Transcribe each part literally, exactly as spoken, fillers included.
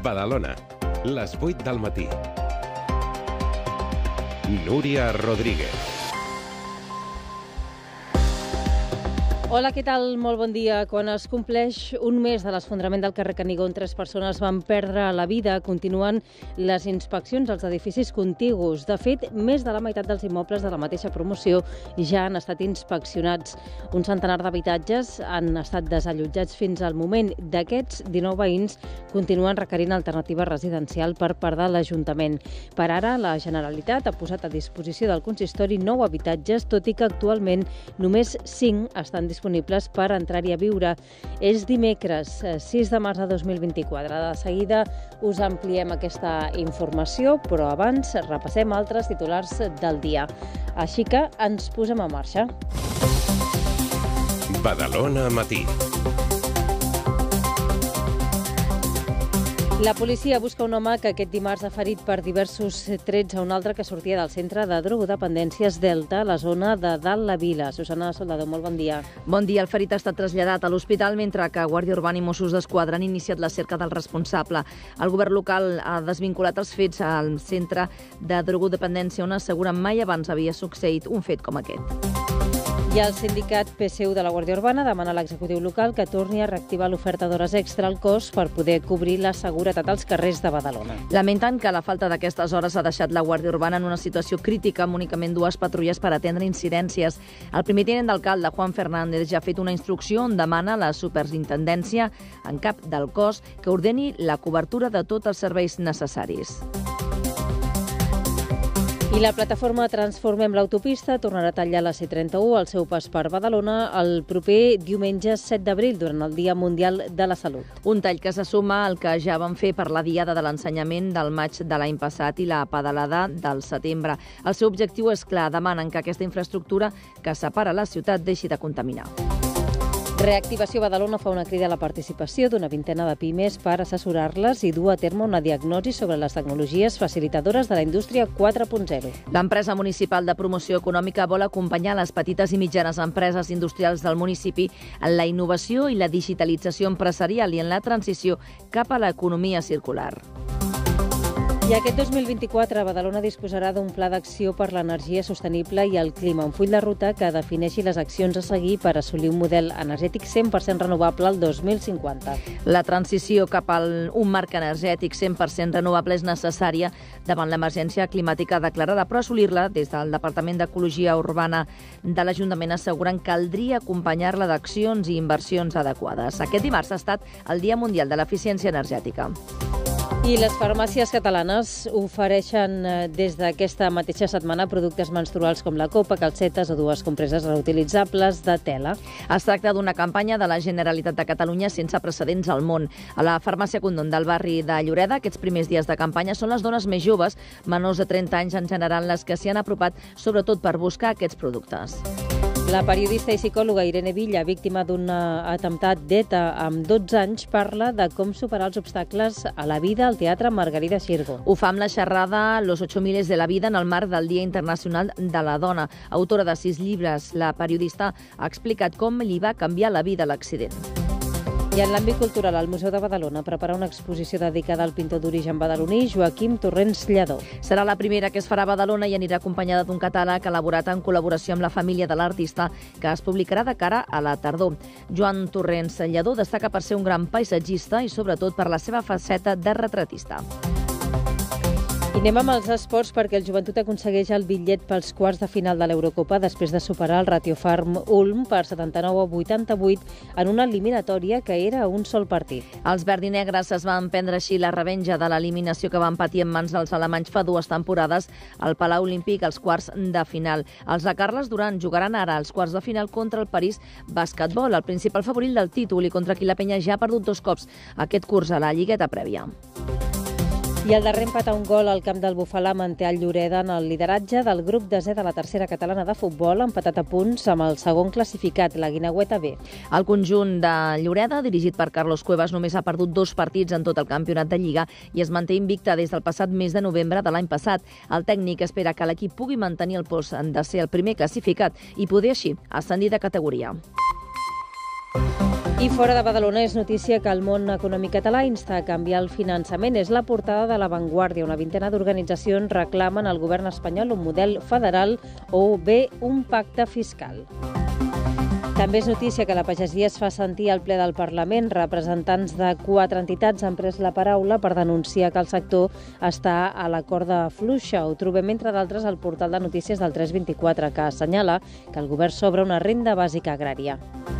Badalona, les vuit del matí. Núria Rodríguez. Hola, què tal? Molt bon dia. Quan es compleix un mes de l'esfondrament del carrer Canigó on tres persones van perdre la vida, continuen les inspeccions als edificis contigus. De fet, més de la meitat dels immobles de la mateixa promoció ja han estat inspeccionats. Un centenar d'habitatges han estat desallotjats fins al moment. D'aquests, dinou veïns continuen requerint alternativa residencial per part de l'Ajuntament. Per ara, la Generalitat ha posat a disposició del consistori nou habitatges, tot i que actualment només cinc estan disponibles disponibles per entrar-hi a viure. És dimecres, sis de març de dos mil vint-i-quatre. De seguida us ampliem aquesta informació, però abans repassem altres titulars del dia. Així que ens posem en marxa. Badalona matí. La policia busca un home que aquest dimarts ha ferit per diversos trets a un altre que sortia del centre de drogodependències Delta, a la zona de Dalt la Vila. Susana Soldado, molt bon dia. Bon dia. El ferit ha estat traslladat a l'hospital mentre que Guàrdia Urbana i Mossos d'Esquadra han iniciat la cerca del responsable. El govern local ha desvinculat els fets al centre de drogodependència on asseguren mai abans havia succeït un fet com aquest. I el sindicat P S U de la Guàrdia Urbana demana a l'executiu local que torni a reactivar l'oferta d'hores extra al cos per poder cobrir la seguretat als carrers de Badalona. Lamenten que la falta d'aquestes hores ha deixat la Guàrdia Urbana en una situació crítica amb únicament dues patrulles per atendre incidències. El primer tinent d'alcalde, Juan Fernández, ja ha fet una instrucció on demana a la superintendència en cap del cos que ordeni la cobertura de tots els serveis necessaris. I la plataforma Transformem l'Autopista tornarà a tallar la C trenta-u al seu pas per Badalona el proper diumenge set d'abril, durant el Dia Mundial de la Salut. Un tall que se suma al que ja van fer per la Diada de l'Ensenyament del maig de l'any passat i la pedalada del setembre. El seu objectiu és clar, demanen que aquesta infraestructura que separa la ciutat deixi de contaminar. Reactivació Badalona fa una crida a la participació d'una vintena de pimes per assessorar-les i dur a terme una diagnosi sobre les tecnologies facilitadores de la indústria quatre punt zero. L'empresa municipal de promoció econòmica vol acompanyar les petites i mitjanes empreses industrials del municipi en la innovació i la digitalització empresarial i en la transició cap a l'economia circular. I aquest dos mil vint-i-quatre Badalona disposarà d'un pla d'acció per l'energia sostenible i el clima, un full de ruta que defineixi les accions a seguir per assolir un model energètic cent per cent renovable al dos mil cinquanta. La transició cap a un marc energètic cent per cent renovable és necessària davant l'emergència climàtica declarada, però assolir-la des del Departament d'Ecologia Urbana de l'Ajuntament asseguren que caldria acompanyar-la d'accions i inversions adequades. Aquest dimarts ha estat el Dia Mundial de l'Eficiència Energètica. I les farmàcies catalanes ofereixen des d'aquesta mateixa setmana productes menstruals com la copa, calcetes o dues compreses reutilitzables de tela. Es tracta d'una campanya de la Generalitat de Catalunya sense precedents al món. A la farmàcia Condon del barri de Lloreda, aquests primers dies de campanya són les dones més joves, menors de trenta anys en general, les que s'hi han apropat, sobretot per buscar aquests productes. La periodista i psicòloga Irene Villa, víctima d'un atemptat d'ETA amb dotze anys, parla de com superar els obstacles a la vida al Teatre Margarida Xirgo. Ho fa amb la xerrada Los ocho miles de la vida en el marc del Dia Internacional de la Dona. Autora de sis llibres, la periodista ha explicat com li va canviar la vida l'accident. I en l'àmbit cultural, el Museu de Badalona prepara una exposició dedicada al pintor d'origen badaloní Joaquim Torrents Lledó. Serà la primera que es farà a Badalona i anirà acompanyada d'un catàleg elaborat en col·laboració amb la família de l'artista, que es publicarà de cara a la tardor. Joan Torrents Lledó destaca per ser un gran paisatgista i sobretot per la seva faceta de retratista. I anem amb els esports perquè el Joventut aconsegueix el bitllet pels quarts de final de l'Eurocopa després de superar el Ratiofarm Ulm per setanta-nou a vuitanta-vuit en una eliminatòria que era un sol partit. Els verdinegres es van prendre així la revenja de l'eliminació que van patir en mans dels alemanys fa dues temporades al Palau Olímpic als quarts de final. Els de Carles Duran jugaran ara als quarts de final contra el París Basquetbol, el principal favorit del títol i contra qui la penya ja ha perdut dos cops aquest curs a la lligueta prèvia. I el darrer empat a un gol al camp del Bufalà manté el Lloreda en el lideratge del grup desè de la tercera catalana de futbol, empatat a punts amb el segon classificat, la Guineueta B. El conjunt de Lloreda, dirigit per Carlos Cuevas, només ha perdut dos partits en tot el campionat de Lliga i es manté invicta des del passat mes de novembre de l'any passat. El tècnic espera que l'equip pugui mantenir el post de ser el primer classificat i poder així ascendir de categoria. I fora de Badalona és notícia que el món econòmic català insta a canviar el finançament. És la portada de La Vanguardia. Una vintena d'organitzacions reclamen al govern espanyol un model federal o bé un pacte fiscal. També és notícia que la pagesia es fa sentir al ple del Parlament. Representants de quatre entitats han pres la paraula per denunciar que el sector està a la corda fluixa. Ho trobem, entre d'altres, al portal de notícies del tres vint-i-quatre, que assenyala que el govern s'obre una renda bàsica agrària.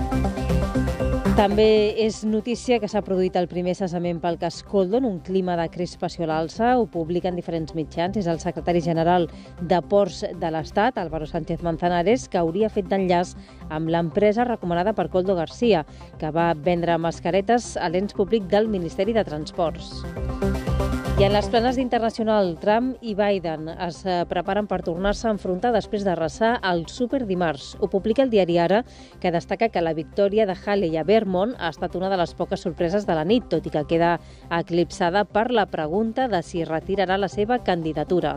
També és notícia que s'ha produït el primer cessament pel cas Coldo en un clima de crispació a l'alça. Ho publiquen diferents mitjans. És el secretari general de Ports de l'Estat, Álvaro Sánchez Manzanares, que hauria fet d'enllaç amb l'empresa recomanada per Koldo García, que va vendre mascaretes a l'ens públic del Ministeri de Transports. I en les planes d'Internacional, Trump i Biden es preparen per tornar-se a enfrontar després d'arrasar el superdimarts. Ho publica el diari Ara, que destaca que la victòria de Haley a Vermont ha estat una de les poques sorpreses de la nit, tot i que queda eclipsada per la pregunta de si retirarà la seva candidatura.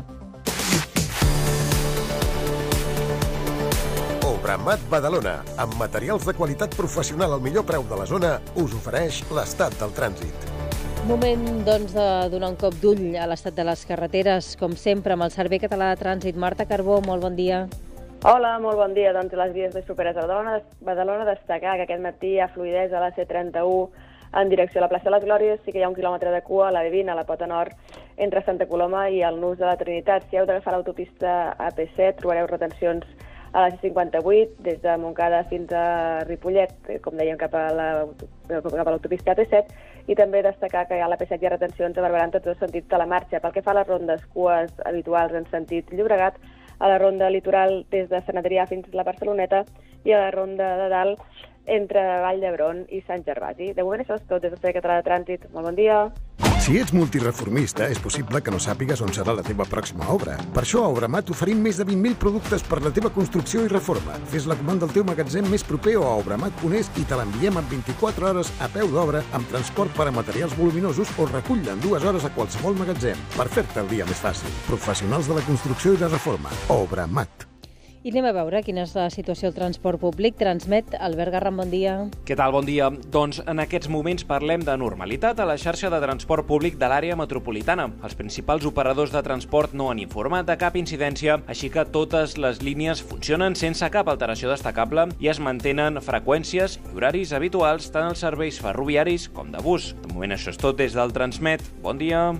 Obramat Badalona, amb materials de qualitat professional al millor preu de la zona, us ofereix l'estat del trànsit. Moment, doncs, de donar un cop d'ull a l'estat de les carreteres, com sempre, amb el Servei Català de Trànsit. Marta Carbó, molt bon dia. Hola, molt bon dia. Doncs les vies més properes a Badalona, Badalona destacar que aquest matí hi ha fluïdesa a la C trenta-u en direcció a la plaça de les Glòries. Sí que hi ha un quilòmetre de cua a la B vint, a la Pota Nord, entre Santa Coloma i el Nus de la Trinitat. Si heu d'agafar l'autopista A P set, trobareu retencions a la C cinquanta-vuit, des de Montcada fins a Ripollet, com dèiem, cap a l'autopista A P set, i també destacar que a l'A P set hi ha retencions a Barberà en tots els sentits de la marxa. Pel que fa a les rondes cues habituals en sentit Llobregat, a la ronda litoral des de Sant Adrià fins a la Barceloneta i a la ronda de dalt entre Vall d'Hebron i Sant Gervasi. De moment això és tot des del Servei Català de Trànsit. Molt bon dia. Si ets multireformista, és possible que no sàpigues on serà la teva pròxima obra. Per això a Obramat oferim més de vint mil productes per la teva construcció i reforma. Fes la comanda al teu magatzem més proper o a obramat punt es i te l'enviem en vint-i-quatre hores a peu d'obra amb transport per a materials voluminosos o recull-la en dues hores a qualsevol magatzem per fer-te el dia més fàcil. Professionals de la construcció i la reforma. Obramat. I anem a veure quina és la situació del transport públic. Transmet Albert Garram, bon dia. Què tal, bon dia? Doncs en aquests moments parlem de normalitat a la xarxa de transport públic de l'àrea metropolitana. Els principals operadors de transport no han informat de cap incidència, així que totes les línies funcionen sense cap alteració destacable i es mantenen freqüències i horaris habituals tant als serveis ferroviaris com de bus. De moment això és tot des del Transmet. Bon dia.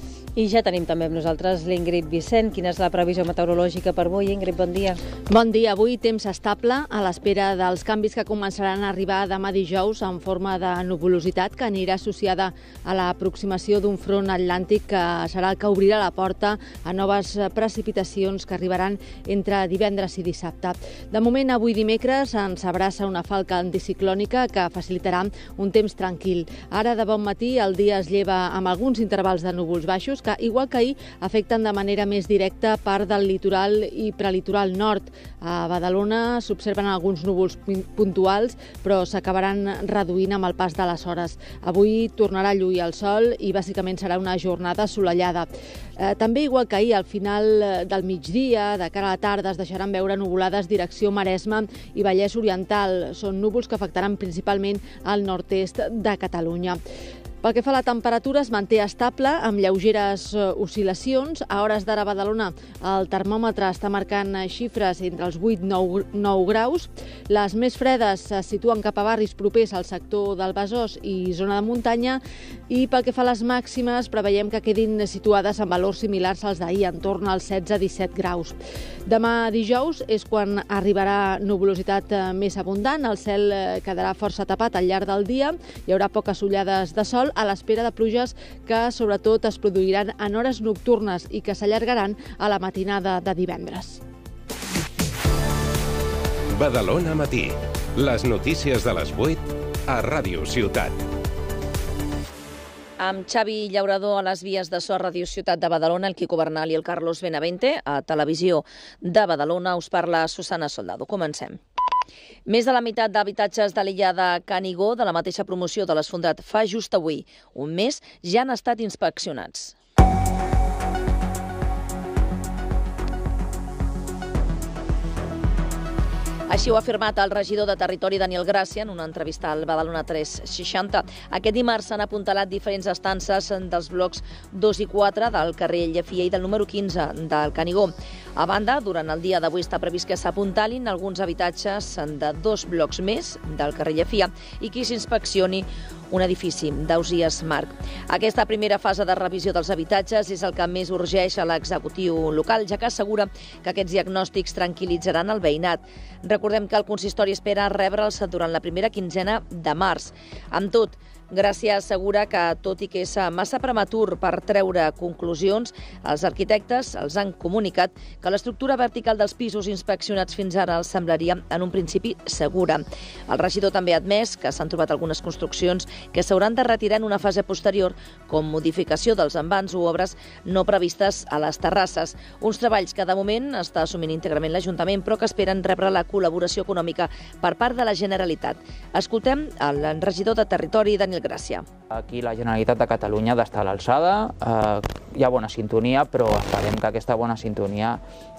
I ja tenim també amb nosaltres l'Ingrid Vicent. Quina és la previsió meteorològica per avui? Ingrid, bon dia. Bon dia. Avui temps estable a l'espera dels canvis que començaran a arribar demà dijous en forma de nuvolositat que anirà associada a l'aproximació d'un front atlàntic que serà el que obrirà la porta a noves precipitacions que arribaran entre divendres i dissabte. De moment, avui dimecres ens abraça una falca anticiclònica que facilitarà un temps tranquil. Ara, de bon matí, el dia es lleva amb alguns intervals de núvols baixos que, igual que ahir, afecten de manera més directa part del litoral i prelitoral nord. A Badalona s'observen alguns núvols puntuals, però s'acabaran reduint amb el pas de les hores. Avui tornarà a lluir el sol i bàsicament serà una jornada assolellada. Eh, també, igual que ahir, al final del migdia, de cara a la tarda, es deixaran veure nuvolades direcció Maresme i Vallès Oriental. Són núvols que afectaran principalment al nord-est de Catalunya. Pel que fa a la temperatura, es manté estable, amb lleugeres oscil·lacions. A hores d'ara a Badalona el termòmetre està marcant xifres entre els vuit i nou graus. Les més fredes se situen cap a barris propers al sector del Besòs i zona de muntanya. I pel que fa a les màximes, preveiem que quedin situades en valors similars als d'ahir, en torn als setze a disset graus. Demà dijous és quan arribarà nuvolositat més abundant. El cel quedarà força tapat al llarg del dia. Hi haurà poques ullades de sol, a l'espera de pluges que sobretot es produiran en hores nocturnes i que s'allargaran a la matinada de divendres. Badalona Matí. Les notícies de les vuit a Ràdio Ciutat. Amb Xavi Llaurador a les vies de so a Ràdio Ciutat de Badalona, el Quico Bernal i el Carlos Benavente. A Televisió de Badalona us parla Susana Soldado. Comencem. Més de la meitat d'habitatges de l'illa de Canigó, de la mateixa promoció de l'Esfondrat, fa just avui un mes, ja han estat inspeccionats. Així ho ha afirmat el regidor de Territori, Daniel Gràcia, en una entrevista al Badalona tres seixanta. Aquest dimarts s'han apuntalat diferents estances dels blocs dos i quatre del carrer Llefià i del número quinze del Canigó. A banda, durant el dia d'avui està previst que s'apuntalin alguns habitatges de dos blocs més del carrer Llefià i que s'inspeccioni un edifici d'Ausiàs Marc. Aquesta primera fase de revisió dels habitatges és el que més urgeix a l'executiu local, ja que assegura que aquests diagnòstics tranquil·litzaran el veïnat. Recordem que el consistori espera rebre'ls durant la primera quinzena de març. Amb tot, Gràcia assegura que, tot i que és massa prematur per treure conclusions, els arquitectes els han comunicat que l'estructura vertical dels pisos inspeccionats fins ara els semblaria en un principi segura. El regidor també ha admès que s'han trobat algunes construccions que s'hauran de retirar en una fase posterior, com modificació dels envans o obres no previstes a les terrasses. Uns treballs que de moment està assumint íntegrament l'Ajuntament, però que esperen rebre la col·laboració econòmica per part de la Generalitat. Escoltem el regidor de Territori, Daniel Gràcia. Aquí la Generalitat de Catalunya ha d'estar a l'alçada, eh, hi ha bona sintonia, però esperem que aquesta bona sintonia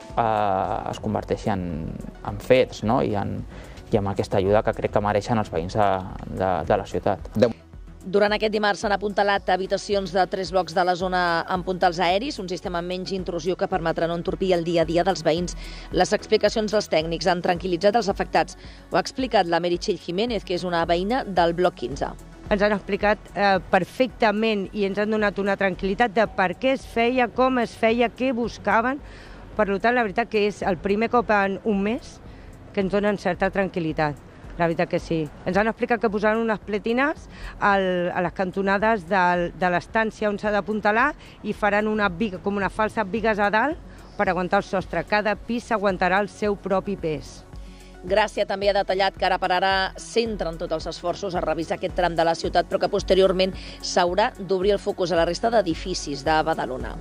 eh, es converteixi en, en fets, no? I, en, i amb aquesta ajuda que crec que mereixen els veïns de, de, de la ciutat. Durant aquest dimarts s'han apuntalat habitacions de tres blocs de la zona amb puntals aeris, un sistema amb menys intrusió que permetrà no entorpir el dia a dia dels veïns. Les explicacions dels tècnics han tranquil·litzat els afectats. Ho ha explicat la Meritxell Jiménez, que és una veïna del bloc quinze. Ens han explicat eh, perfectament i ens han donat una tranquil·litat de per què es feia, com es feia, què buscaven. Per tant, la veritat que és el primer cop en un mes que ens donen certa tranquil·litat. La veritat que sí. Ens han explicat que posaran unes pletines al, a les cantonades del, de l'estància on s'ha d'apuntalar i faran una biga, com unes falses bigues a dalt per aguantar el sostre. Cada pis s'aguantarà el seu propi pes. Gràcia també ha detallat que ara per ara centren tots els esforços a revisar aquest tram de la ciutat, però que posteriorment s'haurà d'obrir el focus a la resta d'edificis de Badalona.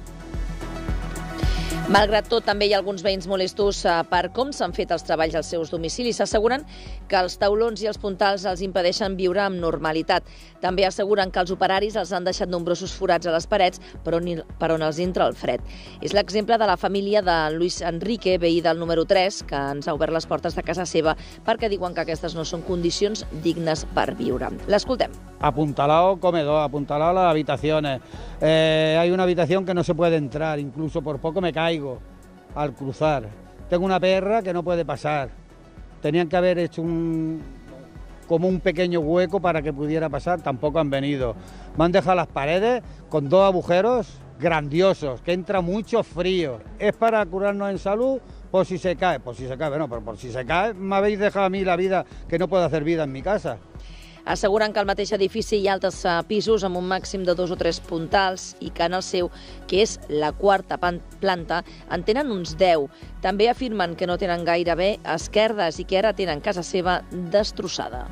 Malgrat tot, també hi ha alguns veïns molestos per com s'han fet els treballs als seus domicilis. S'asseguren que els taulons i els puntals els impedeixen viure amb normalitat. També asseguren que els operaris els han deixat nombrosos forats a les parets per on, per on els entra el fred. És l'exemple de la família de Luis Enrique, veí del número tres, que ens ha obert les portes de casa seva perquè diuen que aquestes no són condicions dignes per viure. L'escoltem. Apuntalado comedor, apuntalado las habitaciones. Eh, hay una habitación que no se puede entrar, incluso por poco me caigo al cruzar. Tengo una perra que no puede pasar. Tenían que haber hecho un, como un pequeño hueco para que pudiera pasar, tampoco han venido. Me han dejado las paredes con dos agujeros grandiosos, que entra mucho frío. Es para curarnos en salud por si se cae, por si se cae, bueno, pero por si se cae me habéis dejado a mí la vida, que no puedo hacer vida en mi casa. Asseguren que al mateix edifici hi ha altres pisos amb un màxim de dos o tres puntals i que en el seu, que és la quarta planta, en tenen uns deu. També afirmen que no tenen gairebé esquerdes i que ara tenen casa seva destrossada.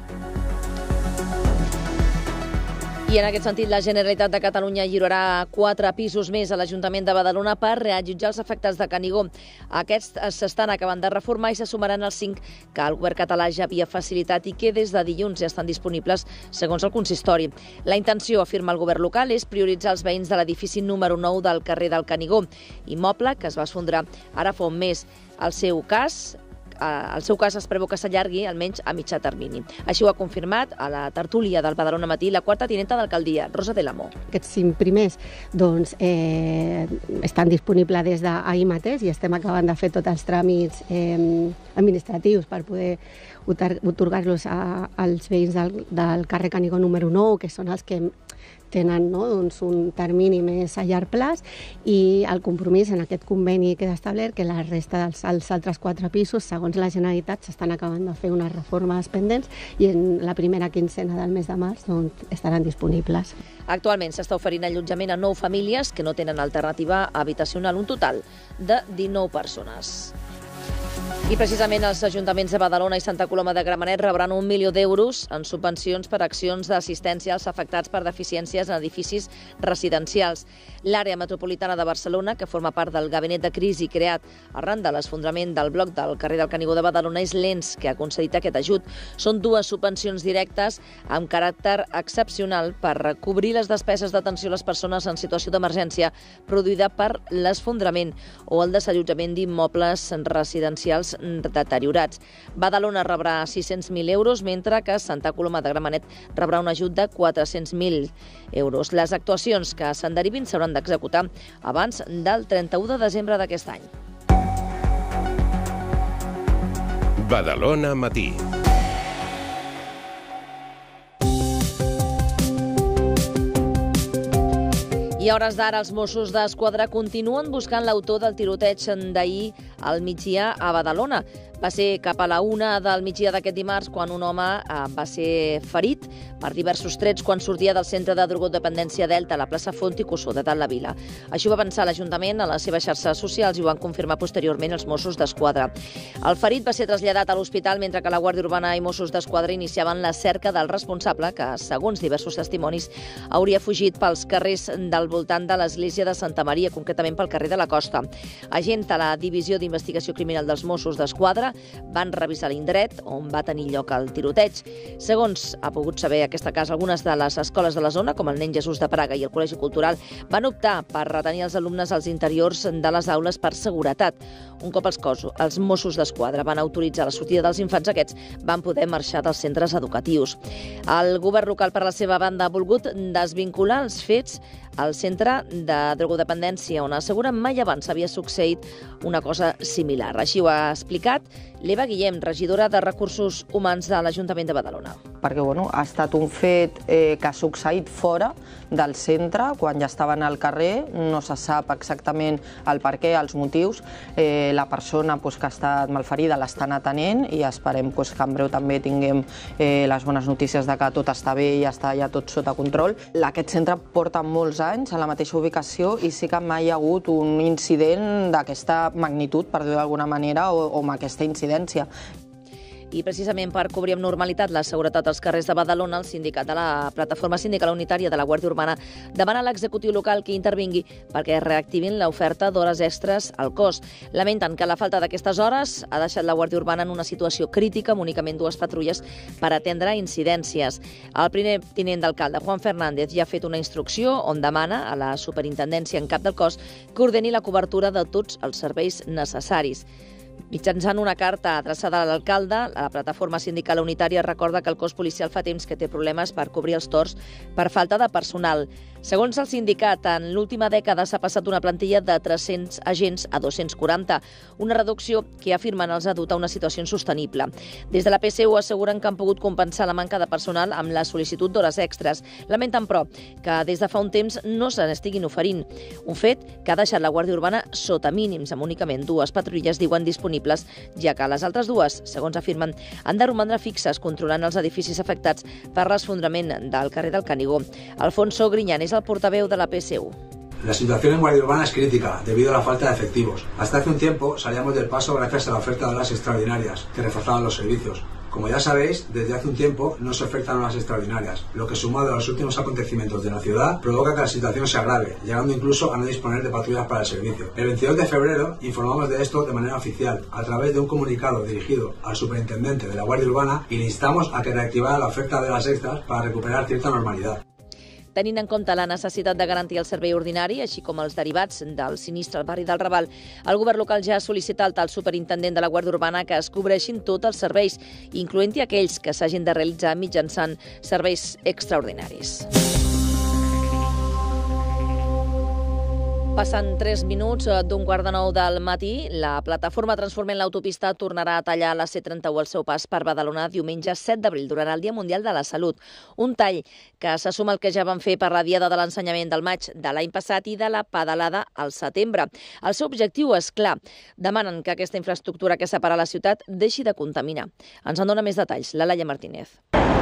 I en aquest sentit, la Generalitat de Catalunya lliurarà quatre pisos més a l'Ajuntament de Badalona per reallotjar els afectats de Canigó. Aquests s'estan acabant de reformar i se sumaran als cinc que el govern català ja havia facilitat i que des de dilluns ja estan disponibles, segons el consistori. La intenció, afirma el govern local, és prioritzar els veïns de l'edifici número nou del carrer del Canigó, immoble que es va esfondrar ara fa un mes. El seu cas... El seu cas es preveu que s'allargui almenys a mitjà termini. Així ho ha confirmat a la tertúlia del Badalona Matí la quarta tinenta d'alcaldia, Rosa de l'Amor. Aquests cinc primers doncs, eh, estan disponibles des d'ahir mateix i estem acabant de fer tots els tràmits eh, administratius per poder otorgar-los als veïns del, del carrer Canigó número nou, que són els que tenen no, doncs un termini més a llarg plaç, i el compromís en aquest conveni queda establert que la resta dels altres quatre pisos, segons la Generalitat, s'estan acabant de fer unes reformes pendents i en la primera quincena del mes de març doncs, estaran disponibles. Actualment s'està oferint allotjament a nou famílies que no tenen alternativa habitacional, un total de dinou persones. I precisament els ajuntaments de Badalona i Santa Coloma de Gramenet rebran un milió d'euros en subvencions per accions d'assistència als afectats per deficiències en edificis residencials. L'àrea metropolitana de Barcelona, que forma part del gabinet de crisi creat arran de l'esfondrament del bloc del carrer del Canigó de Badalona, és l'ens que ha concedit aquest ajut. Són dues subvencions directes amb caràcter excepcional per cobrir les despeses d'atenció a les persones en situació d'emergència produïda per l'esfondrament o el desallotjament d'immobles residencials materials deteriorats. Badalona rebrà sis-cents mil euros, mentre que Santa Coloma de Gramenet rebrà un ajut de quatre-cents mil euros. Les actuacions que se'n derivin s'hauran d'executar abans del trenta-u de desembre d'aquest any. Badalona Matí. I a hores d'ara els Mossos d'Esquadra continuen buscant l'autor del tiroteig d'ahir al migdia a Badalona. Va ser cap a la una del migdia d'aquest dimarts quan un home va ser ferit per diversos trets quan sortia del centre de drogodependència Delta a la plaça Font i Cussó de Dalt la Vila. Així ho va pensar l'Ajuntament a les seves xarxes socials i ho van confirmar posteriorment els Mossos d'Esquadra. El ferit va ser traslladat a l'hospital mentre que la Guàrdia Urbana i Mossos d'Esquadra iniciaven la cerca del responsable que, segons diversos testimonis, hauria fugit pels carrers del voltant de l'església de Santa Maria, concretament pel carrer de la Costa. Agents de la Divisió d'Investigació Criminal dels Mossos d'Esquadra van revisar l'indret on va tenir lloc el tiroteig. Segons ha pogut saber aquesta casa, algunes de les escoles de la zona, com el Nen Jesús de Praga i el Col·legi Cultural, van optar per retenir els alumnes als interiors de les aules per seguretat. Un cop els, cos, els Mossos d'Esquadra van autoritzar la sortida dels infants, aquests van poder marxar dels centres educatius. El govern local, per la seva banda, ha volgut desvincular els fets al centre de drogodependència, on assegura mai abans havia succeït una cosa similar. Així ho ha explicat l'Eva Guillem, regidora de Recursos Humans de l'Ajuntament de Badalona. Perquè bueno, ha estat un fet eh, que ha succeït fora del centre, quan ja estaven al carrer, no se sap exactament el per què, els motius. Eh, la persona pues, que ha estat malferida l'estan atenent i esperem pues, que en breu també tinguem eh, les bones notícies de que tot està bé i està ja tot sota control. Aquest centre porta molts anys a la mateixa ubicació i sí que mai hi ha hagut un incident d'aquesta magnitud, per dir-ho d'alguna manera, o, o amb aquesta incidència. I precisament per cobrir amb normalitat la seguretat als carrers de Badalona, el sindicat de la Plataforma Sindical Unitària de la Guàrdia Urbana demana a l'executiu local que intervingui perquè reactivin l'oferta d'hores extres al cos. Lamenten que la falta d'aquestes hores ha deixat la Guàrdia Urbana en una situació crítica amb únicament dues patrulles per atendre incidències. El primer tinent d'alcalde, Juan Fernández, ja ha fet una instrucció on demana a la superintendència en cap del cos que ordeni la cobertura de tots els serveis necessaris. Mitjançant una carta adreçada a l'alcalde, la Plataforma Sindical Unitària recorda que el cos policial fa temps que té problemes per cobrir els torns per falta de personal. Segons el sindicat, en l'última dècada s'ha passat una plantilla de tres-cents agents a dos-cents quaranta, una reducció que afirmen els ha dut a una situació insostenible. Des de la P S U asseguren que han pogut compensar la manca de personal amb la sol·licitud d'hores extres. Lamenten, però, que des de fa un temps no se n'estiguin oferint. Un fet que ha deixat la Guàrdia Urbana sota mínims, amb únicament dues patrulles, diuen, disponibles, ja que les altres dues, segons afirmen, han de romandre fixes controlant els edificis afectats per l'esfondrament del carrer del Canigó. Alfonso Griñán és el portaveu de la P S U. La situación en Guardia Urbana es crítica debido a la falta de efectivos. Hasta hace un tiempo salíamos del paso gracias a la oferta de horas extraordinarias que reforzaban los servicios. Como ya sabéis, desde hace un tiempo no se ofertan horas extraordinarias, lo que sumado a los últimos acontecimientos de la ciudad provoca que la situación se agrave, llegando incluso a no disponer de patrullas para el servicio. El veintidós de febrero informamos de esto de manera oficial a través de un comunicado dirigido al superintendente de la Guardia Urbana y le instamos a que reactivara la oferta de horas extras para recuperar cierta normalidad. Tenint en compte la necessitat de garantir el servei ordinari, així com els derivats del sinistre al barri del Raval, el govern local ja ha sol·licitat al superintendent de la Guàrdia Urbana que es cobreixin tots els serveis, incloent-hi aquells que s'hagin de realitzar mitjançant serveis extraordinaris. Passant tres minuts d'un quart de nou del matí, la plataforma Transformem l'Autopista tornarà a tallar la C trenta-u al seu pas per Badalona diumenge set d'abril, durant el Dia Mundial de la Salut. Un tall que se suma al que ja van fer per la Diada de l'Ensenyament del maig de l'any passat i de la pedalada al setembre. El seu objectiu és clar. Demanen que aquesta infraestructura que separa la ciutat deixi de contaminar. Ens en dona més detalls la Laia Martínez.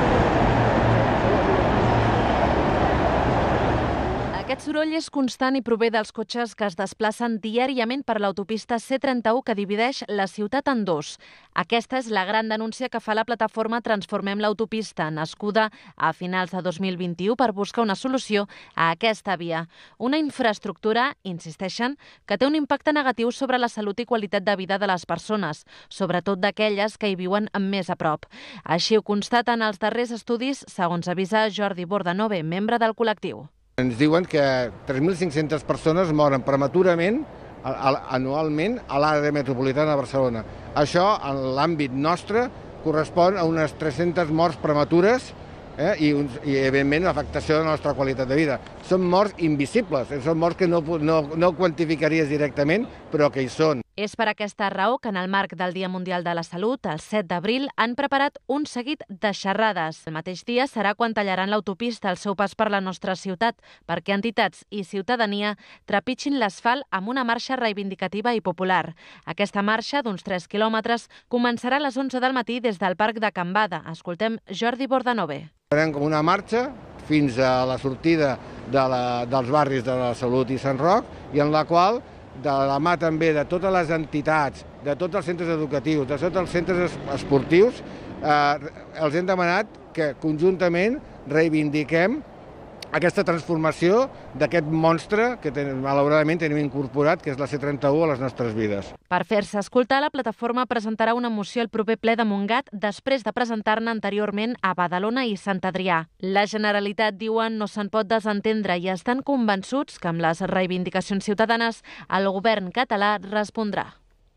Aquest soroll és constant i prové dels cotxes que es desplacen diàriament per l'autopista C trenta-u que divideix la ciutat en dos. Aquesta és la gran denúncia que fa la plataforma Transformem l'Autopista, nascuda a finals de dos mil vint-i-u per buscar una solució a aquesta via. Una infraestructura, insisteixen, que té un impacte negatiu sobre la salut i qualitat de vida de les persones, sobretot d'aquelles que hi viuen més a prop. Així ho constaten els darrers estudis, segons avisa Jordi Bordanove, membre del col·lectiu. Ens diuen que tres mil cinc-centes persones moren prematurament anualment a l'àrea metropolitana de Barcelona. Això, en l'àmbit nostre, correspon a unes tres-centes morts prematures eh, i, uns, i, evidentment, l'afectació de la nostra qualitat de vida. Són morts invisibles, són morts que no, no, no quantificaries directament, però que hi són. És per aquesta raó que en el marc del Dia Mundial de la Salut, el set d'abril, han preparat un seguit de xerrades. El mateix dia serà quan tallaran l'autopista al seu pas per la nostra ciutat, perquè entitats i ciutadania trepitgin l'asfalt amb una marxa reivindicativa i popular. Aquesta marxa, d'uns tres quilòmetres, començarà a les onze del matí des del Parc de Can Bada. Escoltem Jordi Bordanové. Farem com una marxa fins a la sortida de la, dels barris de la Salut i Sant Roc, i en la qual, de la mà també de totes les entitats, de tots els centres educatius, de tots els centres esportius, eh, els hem demanat que conjuntament reivindiquem aquesta transformació d'aquest monstre que ten, malauradament tenim incorporat, que és la C trenta-u a les nostres vides. Per fer-se escoltar, la plataforma presentarà una moció al proper ple de Montgat després de presentar-ne anteriorment a Badalona i Sant Adrià. La Generalitat, diuen, no se'n pot desentendre i estan convençuts que amb les reivindicacions ciutadanes el govern català respondrà.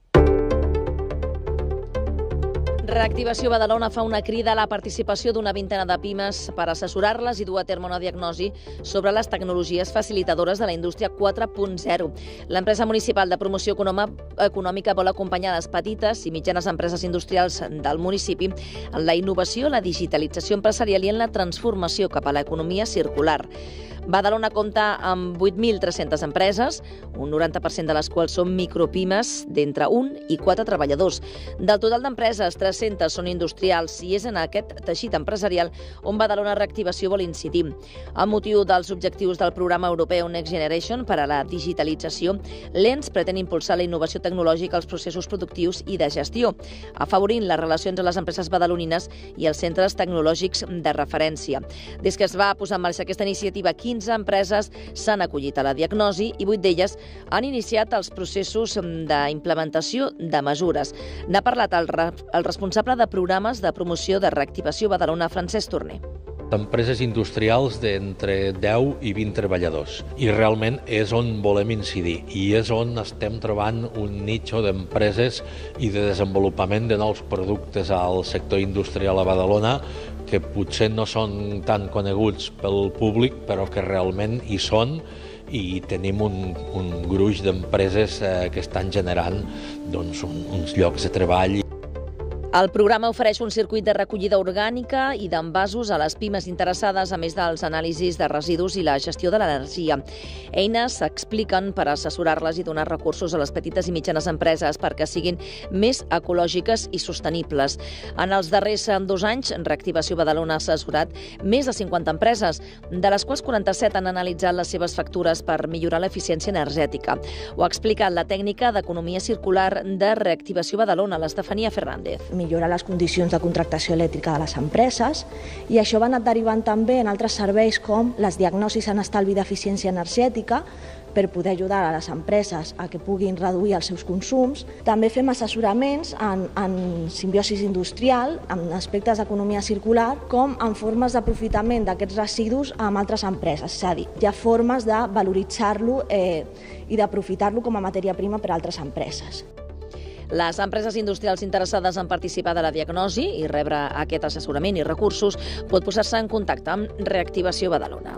Reactivació Badalona fa una crida a la participació d'una vintena de pimes per assessorar-les i dur a terme una diagnosi sobre les tecnologies facilitadores de la indústria quatre punt zero. L'empresa municipal de promoció econòmica vol acompanyar les petites i mitjanes empreses industrials del municipi en la innovació, la digitalització empresarial i en la transformació cap a l'economia circular. Badalona compta amb vuit mil tres-centes empreses, un noranta per cent de les quals són micropimes d'entre un i quatre treballadors. Del total d'empreses, tres-centes són industrials i és en aquest teixit empresarial on Badalona Reactivació vol incidir. Amb motiu dels objectius del programa europeu Next Generation per a la digitalització, l'E N S pretén impulsar la innovació tecnològica als processos productius i de gestió, afavorint les relacions entre les empreses badalonines i els centres tecnològics de referència. Des que es va posar en marxa aquesta iniciativa, quinze empreses s'han acollit a la diagnosi i vuit d'elles han iniciat els processos d'implementació de mesures. N'ha parlat el, el responsable de programes de promoció de reactivació Badalona, Francesc Torner. Empreses industrials d'entre deu i vint treballadors. I realment és on volem incidir i és on estem trobant un nicho d'empreses i de desenvolupament de nous productes al sector industrial a Badalona que potser no són tan coneguts pel públic, però que realment hi són i tenim un, un gruix d'empreses eh, que estan generant doncs, un, uns llocs de treball. El programa ofereix un circuit de recollida orgànica i d'envasos a les pimes interessades, a més dels anàlisis de residus i la gestió de l'energia. Eines s'expliquen per assessorar-les i donar recursos a les petites i mitjanes empreses perquè siguin més ecològiques i sostenibles. En els darrers dos anys, Reactivació Badalona ha assessorat més de cinquanta empreses, de les quals quaranta-set han analitzat les seves factures per millorar l'eficiència energètica. Ho ha explicat la tècnica d'economia circular de Reactivació Badalona, l'Estefania Fernández. Millorar les condicions de contractació elèctrica de les empreses i això va anar derivant també en altres serveis com les diagnosis en estalvi d'eficiència energètica per poder ajudar a les empreses a que puguin reduir els seus consums. També fem assessoraments en, en simbiosis industrial, en aspectes d'economia circular, com en formes d'aprofitament d'aquests residus amb altres empreses. És a dir, hi ha formes de valoritzar-lo eh, i d'aprofitar-lo com a matèria prima per a altres empreses. Les empreses industrials interessades en participar de la diagnosi i rebre aquest assessorament i recursos pot posar-se en contacte amb Reactivació Badalona.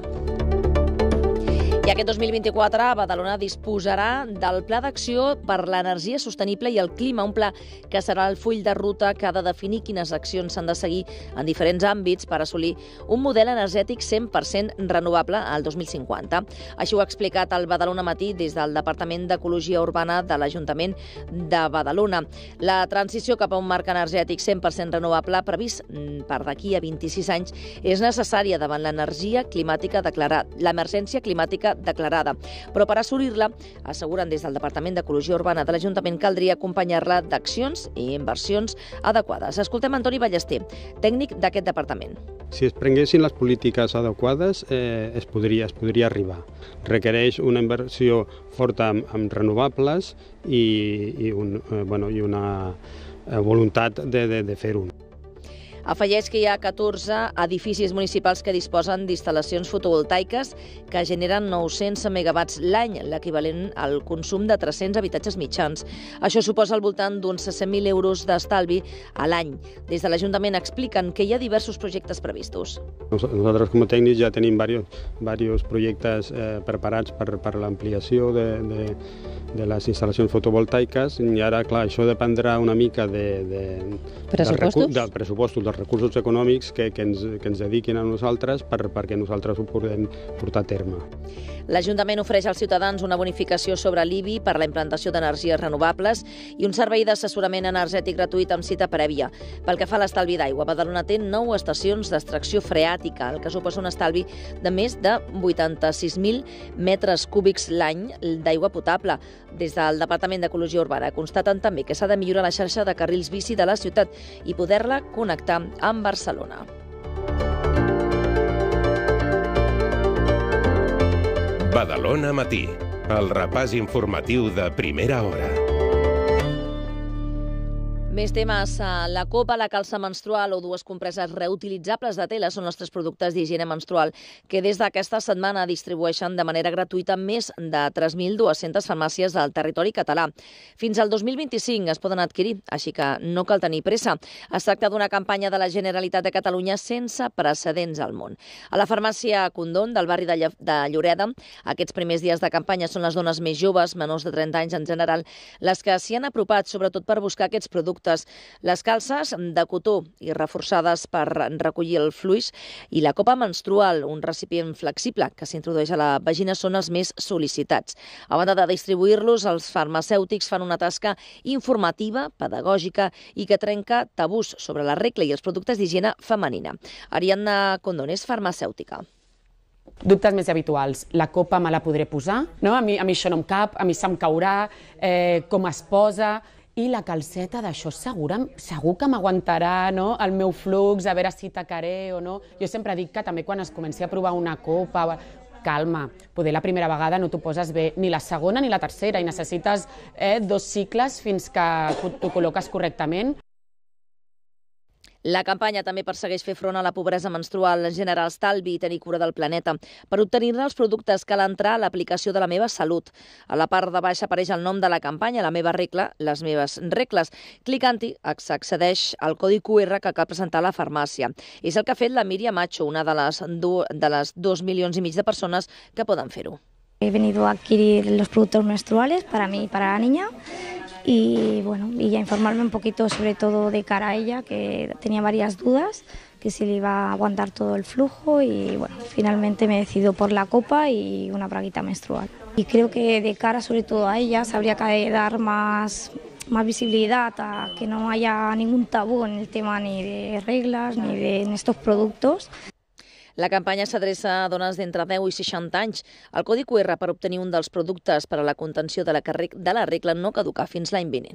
I aquest dos mil vint-i-quatre Badalona disposarà del Pla d'Acció per l'Energia Sostenible i el Clima, un pla que serà el full de ruta que ha de definir quines accions s'han de seguir en diferents àmbits per assolir un model energètic cent per cent renovable al dos mil cinquanta. Així ho ha explicat el Badalona Matí des del Departament d'Ecologia Urbana de l'Ajuntament de Badalona. La transició cap a un marc energètic cent per cent renovable previst per d'aquí a vint-i-sis anys és necessària davant l'energia climàtica declarada, l'emergència climàtica declarada. Però per assolir-la, asseguren des del Departament d'Ecologia Urbana de l'Ajuntament, caldria acompanyar-la d'accions i inversions adequades. Escoltem Antoni Ballester, tècnic d'aquest departament. Si es prenguessin les polítiques adequades, eh, es, podria, es podria arribar. Requereix una inversió forta amb, amb renovables i, i, un, eh, bueno, i una eh, voluntat de, de, de fer-ho. Afegeix que hi ha catorze edificis municipals que disposen d'instal·lacions fotovoltaiques que generen nou-cents megawatts l'any, l'equivalent al consum de tres-cents habitatges mitjans. Això suposa al voltant d'uns cent mil euros d'estalvi a l'any. Des de l'Ajuntament expliquen que hi ha diversos projectes previstos. Nosaltres com a tècnics ja tenim diversos projectes eh, preparats per, per l'ampliació de, de, de les instal·lacions fotovoltaiques i ara, clar, això dependrà una mica de, de, pressupostos? Del, del pressupostos, dels recursos econòmics que, que, ens, que ens dediquin a nosaltres per, perquè nosaltres ho podem portar a terme. L'Ajuntament ofereix als ciutadans una bonificació sobre l'I B I per la implantació d'energies renovables i un servei d'assessorament energètic gratuït amb cita prèvia. Pel que fa a l'estalvi d'aigua, Badalona té nou estacions d'extracció freàtica, el que suposa un estalvi de més de vuitanta-sis mil metres cúbics l'any d'aigua potable. Des del Departament d'Ecologia Urbana constaten també que s'ha de millorar la xarxa de carrils bici de la ciutat i poder-la connectar amb Barcelona. Badalona Matí, el repàs informatiu de primera hora. Més temes. La copa, la calça menstrual o dues compreses reutilitzables de tela són els tres productes d'higiene menstrual que des d'aquesta setmana distribueixen de manera gratuïta més de tres mil dues-centes farmàcies del territori català. Fins al dos mil vint-i-cinc es poden adquirir, així que no cal tenir pressa. Es tracta d'una campanya de la Generalitat de Catalunya sense precedents al món. A la farmàcia Condon del barri de Lloreda, aquests primers dies de campanya són les dones més joves, menors de trenta anys en general, les que s'hi han apropat sobretot per buscar aquests productes. Les calces de cotó i reforçades per recollir el fluix i la copa menstrual, un recipient flexible que s'introdueix a la vagina, són els més sol·licitats. A banda de distribuir-los, els farmacèutics fan una tasca informativa, pedagògica i que trenca tabús sobre la regla i els productes d'higiene femenina. Ariadna Condon és farmacèutica. Dubtes més habituals. La copa me la podré posar? No? A mi, a mi això no em cap, a mi se'm caurà, eh, com es posa... I la calceta d'això segur, segur que m'aguantarà, no? El meu flux, a veure si tacaré o no. Jo sempre dic que també quan es comenci a provar una copa, calma, poder la primera vegada no t'ho poses bé, ni la segona ni la tercera, i necessites eh, dos cicles fins que t'ho col·loques correctament. La campanya també persegueix fer front a la pobresa menstrual, generar estalvi i tenir cura del planeta. Per obtenir-ne els productes cal entrar a l'aplicació de La meva salut. A la part de baix apareix el nom de la campanya, La meva regla, les meves regles. Clicant-hi s'accedeix al codi Q R que cal presentar a la farmàcia. És el que ha fet la Míriam Macho, una de les, de les dos milions i mig de persones que poden fer-ho. He venido a adquirir los productos menstruales para mí y para la niña. Y bueno, y ya informarme un poquito sobre todo de cara a ella, que tenía varias dudas, que si le iba a aguantar todo el flujo, y bueno, finalmente me decido por la copa y una braguita menstrual. Y creo que de cara sobre todo a ellas habría que dar más, más visibilidad a que no haya ningún tabú en el tema ni de reglas ni de en estos productos. La campanya s'adreça a dones d'entre deu i seixanta anys. El codi Q R per obtenir un dels productes per a la contenció de la, de la regla no caduca fins l'any vinent.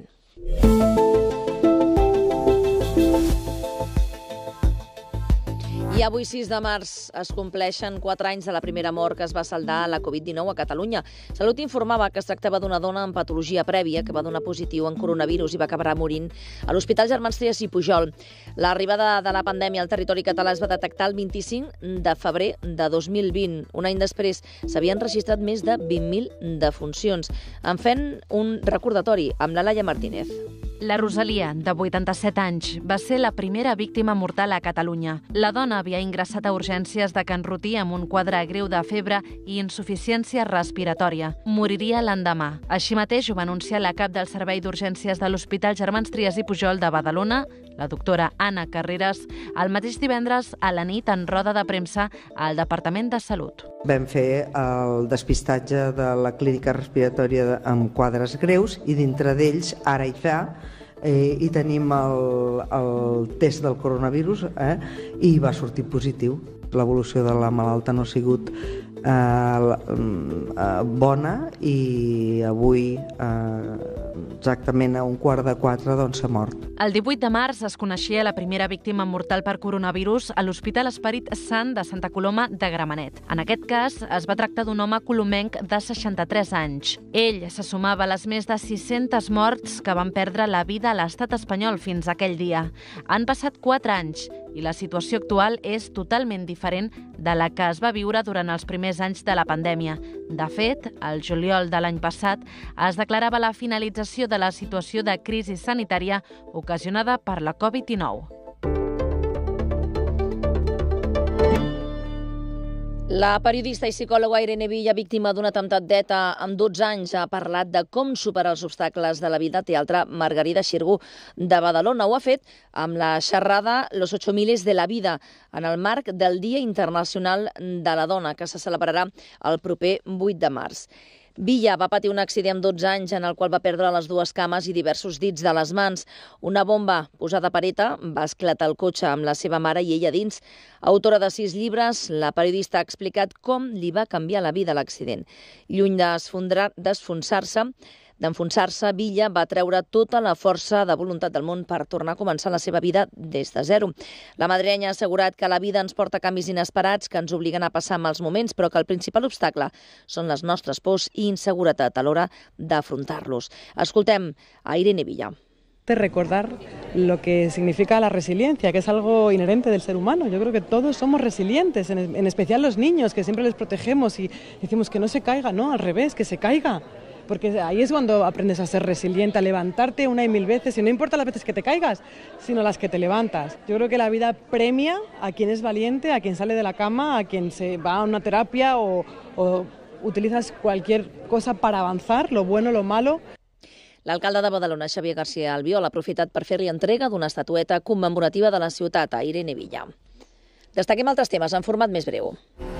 I avui, sis de març, es compleixen quatre anys de la primera mort que es va saldar a la Covid dinou a Catalunya. Salut informava que es tractava d'una dona amb patologia prèvia que va donar positiu en coronavirus i va acabar morint a l'Hospital Germans Trias i Pujol. L'arribada de la pandèmia al territori català es va detectar el vint-i-cinc de febrer de dos mil vint. Un any després s'havien registrat més de vint mil defuncions. En fem un recordatori amb la Laia Martínez. La Rosalia, de vuitanta-set anys, va ser la primera víctima mortal a Catalunya. La dona havia ingressat a urgències de Can Rutí amb un quadre greu de febre i insuficiència respiratòria. Moriria l'endemà. Així mateix ho va anunciar la cap del Servei d'Urgències de l'Hospital Germans Trias i Pujol de Badalona, la doctora Anna Carreras, el mateix divendres a la nit en roda de premsa al Departament de Salut. Vam fer el despistatge de la clínica respiratòria amb quadres greus i dintre d'ells, ara i fa, eh, i tenim el, el test del coronavirus eh, i va sortir positiu. L'evolució de la malalta no ha sigut bona i avui exactament a un quart de quatre doncs s'ha mort. El divuit de març es coneixia la primera víctima mortal per coronavirus a l'Hospital Esperit Sant de Santa Coloma de Gramenet. En aquest cas es va tractar d'un home colomenc de seixanta-tres anys. Ell se sumava a les més de sis-centes morts que van perdre la vida a l'estat espanyol fins aquell dia. Han passat quatre anys i la situació actual és totalment diferent de la que es va viure durant els primers anys de la pandèmia. De fet, al juliol de l'any passat es declarava la finalització de la situació de crisi sanitària ocasionada per la covid dinou. La periodista i psicòloga Irene Villa, víctima d'un atemptat d'ETA amb dotze anys, ha parlat de com superar els obstacles de la vida al Teatre Margarida Xirgu de Badalona. Ho ha fet amb la xerrada Los ocho miles de la vida, en el marc del Dia Internacional de la Dona, que se celebrarà el proper vuit de març. Villa va patir un accident amb dotze anys en el qual va perdre les dues cames i diversos dits de les mans. Una bomba posada per ETA va esclatar el cotxe amb la seva mare i ella dins. Autora de sis llibres, la periodista ha explicat com li va canviar la vida l'accident. Lluny d'enfonsar-se, d'enfonsar-se, Villa va treure tota la força de voluntat del món per tornar a començar la seva vida des de zero. La madrenya ha assegurat que la vida ens porta canvis inesperats que ens obliguen a passar mals moments, però que el principal obstacle són les nostres pors i inseguretat a l'hora d'afrontar-los. Escoltem a Irene Villa. Recordar lo que significa la resiliencia, que es algo inherente del ser humano. Yo creo que todos somos resilientes, en, en especial los niños, que siempre les protegemos y decimos que no se caiga, no, al revés, que se caiga. Porque ahí es cuando aprendes a ser resiliente, a levantarte una y mil veces, y no importa las veces que te caigas, sino las que te levantas. Yo creo que la vida premia a quien es valiente, a quien sale de la cama, a quien se va a una terapia o, o utilizas cualquier cosa para avanzar, lo bueno, lo malo. L'alcalde de Badalona, Xavier García Albiol, ha aprofitat per fer-li entrega d'una estatueta commemorativa de la ciutat a Irene Villa. Destaquem altres temes en format més breu.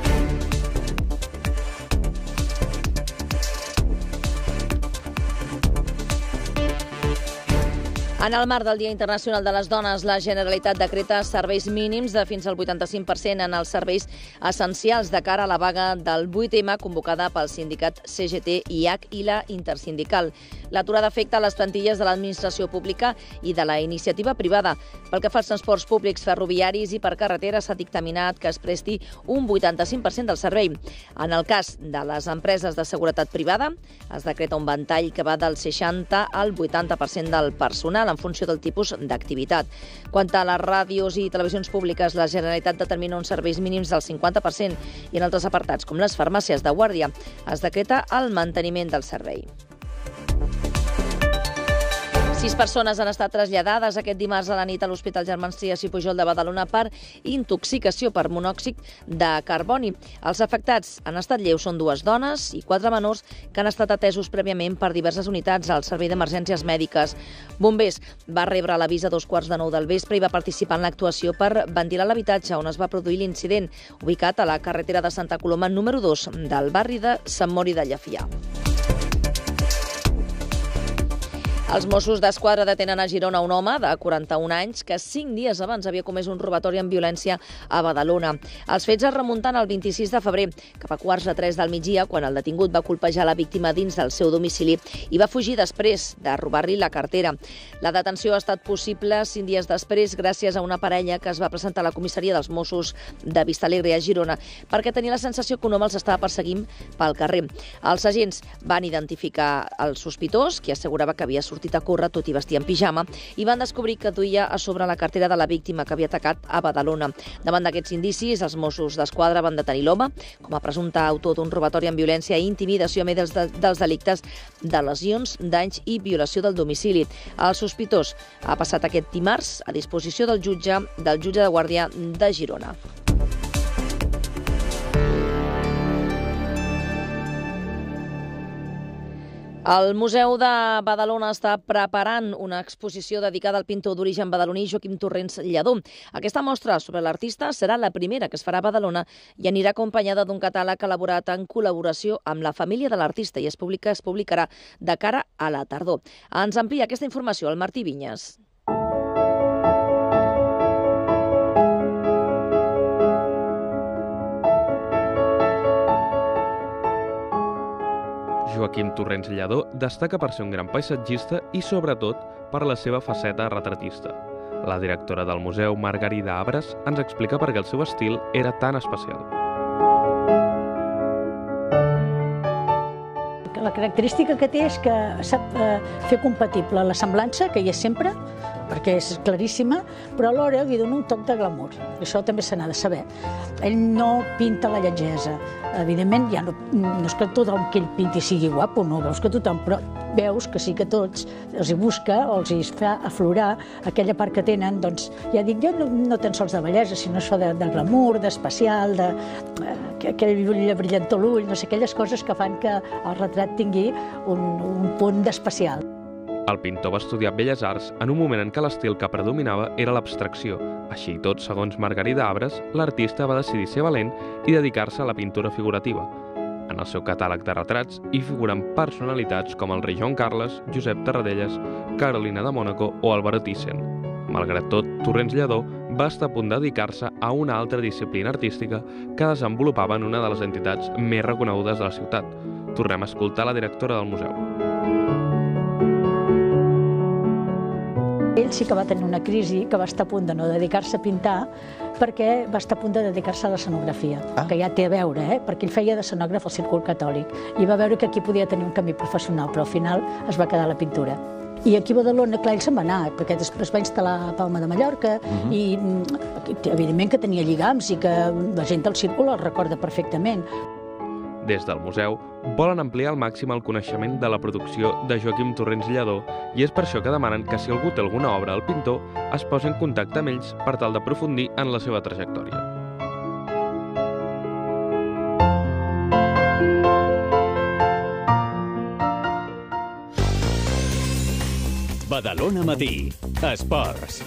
En el marc del Dia Internacional de les Dones, la Generalitat decreta serveis mínims de fins al vuitanta-cinc per cent en els serveis essencials de cara a la vaga del vuit eme convocada pel sindicat C G T I H i la Intersindical. L'aturada afecta les plantilles de l'administració pública i de la iniciativa privada. Pel que fa als transports públics ferroviaris i per carretera, s'ha dictaminat que es presti un vuitanta-cinc per cent del servei. En el cas de les empreses de seguretat privada, es decreta un ventall que va del seixanta al vuitanta per cent del personal en funció del tipus d'activitat. Quant a les ràdios i televisions públiques, la Generalitat determina uns serveis mínims del cinquanta per cent i en altres apartats, com les farmàcies de guàrdia, es decreta el manteniment del servei. Sis persones han estat traslladades aquest dimarts a la nit a l'Hospital Germans Trias i Pujol de Badalona per intoxicació per monòxid de carboni. Els afectats han estat lleus, són dues dones i quatre menors que han estat atesos prèviament per diverses unitats al Servei d'Emergències Mèdiques. Bombers va rebre l'avís a dos quarts de nou del vespre i va participar en l'actuació per ventilar l'habitatge on es va produir l'incident, ubicat a la carretera de Santa Coloma número dos del barri de Sant Mori de Llefià. Els Mossos d'Esquadra detenen a Girona un home de quaranta-un anys que cinc dies abans havia comès un robatori amb violència a Badalona. Els fets es remunten al vint-i-sis de febrer, cap a quarts de tres del migdia, quan el detingut va colpejar la víctima dins del seu domicili i va fugir després de robar-li la cartera. La detenció ha estat possible cinc dies després gràcies a una parella que es va presentar a la comissaria dels Mossos de Vistalegre a Girona perquè tenia la sensació que un home els estava perseguint pel carrer. Els agents van identificar el sospitós, qui assegurava que havia sortit sortit a córrer tot i vestir en pijama i van descobrir que duia a sobre la cartera de la víctima que havia atacat a Badalona. Davant d'aquests indicis, els Mossos d'Esquadra van detenir l'home com a presumpte autor d'un robatori amb violència i intimidació a més dels, de, dels delictes de lesions, danys i violació del domicili. El sospitós ha passat aquest dimarts a disposició del jutge del jutge de guàrdia de Girona. El Museu de Badalona està preparant una exposició dedicada al pintor d'origen badaloní Joaquim Torrents Lledó. Aquesta mostra sobre l'artista serà la primera que es farà a Badalona i anirà acompanyada d'un catàleg elaborat en col·laboració amb la família de l'artista i es publica, es publicarà de cara a la tardor. Ens amplia aquesta informació el Martí Vinyes. Joaquim Torrents Lledó destaca per ser un gran paisatgista i, sobretot, per la seva faceta retratista. La directora del museu, Margarida Abres, ens explica per què el seu estil era tan especial. La característica que té és que sap fer compatible la semblança, que hi és sempre, perquè és claríssima, però alhora li dona un toc de glamour. Això també se n'ha de saber. Ell no pinta la lletgesa. Evidentment, ja no, no és que tothom que ell pinti sigui guapo, no veus que tothom, però veus que sí que tots els hi busca o els hi fa aflorar aquella part que tenen, doncs, ja dic, jo no, no tan sols de bellesa, sinó això de, de glamour, d'especial, de, eh, aquell brillantor l'ull, no sé, aquelles coses que fan que el retrat tingui un, un punt d'especial. El pintor va estudiar Belles Arts en un moment en què l'estil que predominava era l'abstracció. Així i tot, segons Margarida Abres, l'artista va decidir ser valent i dedicar-se a la pintura figurativa. En el seu catàleg de retrats hi figuren personalitats com el rei Joan Carles, Josep Tarradellas, Carolina de Mònaco o Álvaro Thyssen. Malgrat tot, Torrents Lledó va estar a punt de dedicar-se a una altra disciplina artística que desenvolupava en una de les entitats més reconegudes de la ciutat. Tornem a escoltar la directora del museu. Ell sí que va tenir una crisi, que va estar a punt de no dedicar-se a pintar, perquè va estar a punt de dedicar-se a l'escenografia, ah. que ja té a veure, eh? perquè ell feia d'escenògraf al Círcul Catòlic, i va veure que aquí podia tenir un camí professional, però al final es va quedar a la pintura. I aquí a Badalona, clar, ell se'n va anar, perquè després va instal·lar a Palma de Mallorca, uh-huh. i evidentment que tenia lligams i que la gent del Círcul el recorda perfectament. Des del museu, volen ampliar al màxim el coneixement de la producció de Joaquim Torrents Lledó i és per això que demanen que si algú té alguna obra al pintor es posi en contacte amb ells per tal d'aprofundir en la seva trajectòria. Badalona Matí. Esports.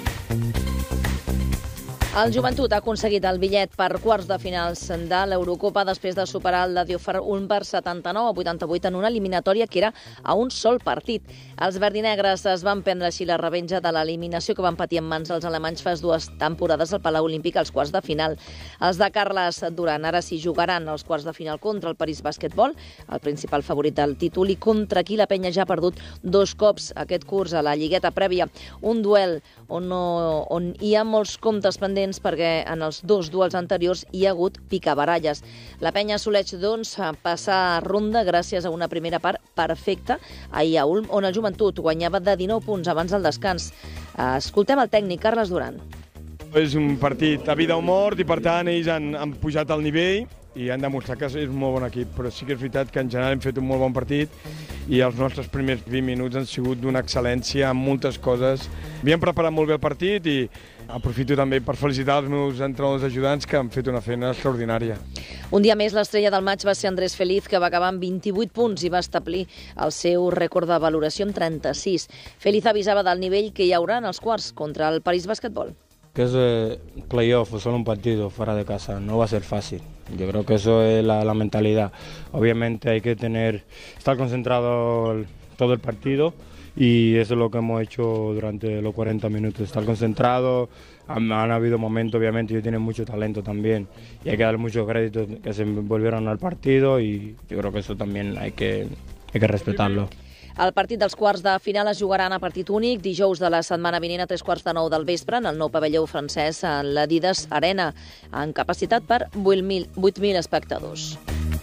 El Joventut ha aconseguit el bitllet per quarts de finals de l'Eurocopa després de superar el de Diofer Ulm per setanta-nou a vuitanta-vuit en una eliminatòria que era a un sol partit. Els verdinegres es van prendre així la revenja de l'eliminació que van patir en mans els alemanys fa dues temporades al Palau Olímpic als quarts de final. Els de Carles Duran ara sí jugaran als quarts de final contra el París Basquetbol, el principal favorit del títol, i contra qui la penya ja ha perdut dos cops aquest curs a la lligueta prèvia. Un duel on, no, on hi ha molts comptes pendents perquè en els dos duels anteriors hi ha hagut picabaralles. La penya assoleix, doncs, passar ronda gràcies a una primera part perfecta ahir a Ulm, on el Joventut guanyava de dinou punts abans del descans. Escoltem el tècnic Carles Duran. És un partit a vida o mort i, per tant, ells han, han pujat al nivell i han demostrat que és un molt bon equip, però sí que és veritat que en general hem fet un molt bon partit i els nostres primers vint minuts han sigut d'una excel·lència en moltes coses. Havíem preparat molt bé el partit i aprofito també per felicitar els meus entrenadors ajudants que han fet una feina extraordinària. Un dia més, l'estrella del maig va ser Andrés Feliz, que va acabar amb vint-i-vuit punts i va establir el seu rècord de valoració amb trenta-sis. Feliz avisava del nivell que hi haurà en els quarts contra el París Basquetbol. Que es eh, playoff o solo un partido fuera de casa, no va a ser fácil. Yo creo que eso es la, la mentalidad. Obviamente hay que tener, estar concentrado el, todo el partido y eso es lo que hemos hecho durante los cuarenta minutos, estar concentrado. Han, han habido momentos, obviamente, ellos tienen mucho talento también y hay que dar muchos créditos que se volvieron al partido y yo creo que eso también hay que, hay que respetarlo. El partit dels quarts de final es jugaran a partit únic dijous de la setmana vinent a tres quarts de nou del vespre en el nou pavelló francès a l'Adidas Arena, amb capacitat per vuit mil espectadors.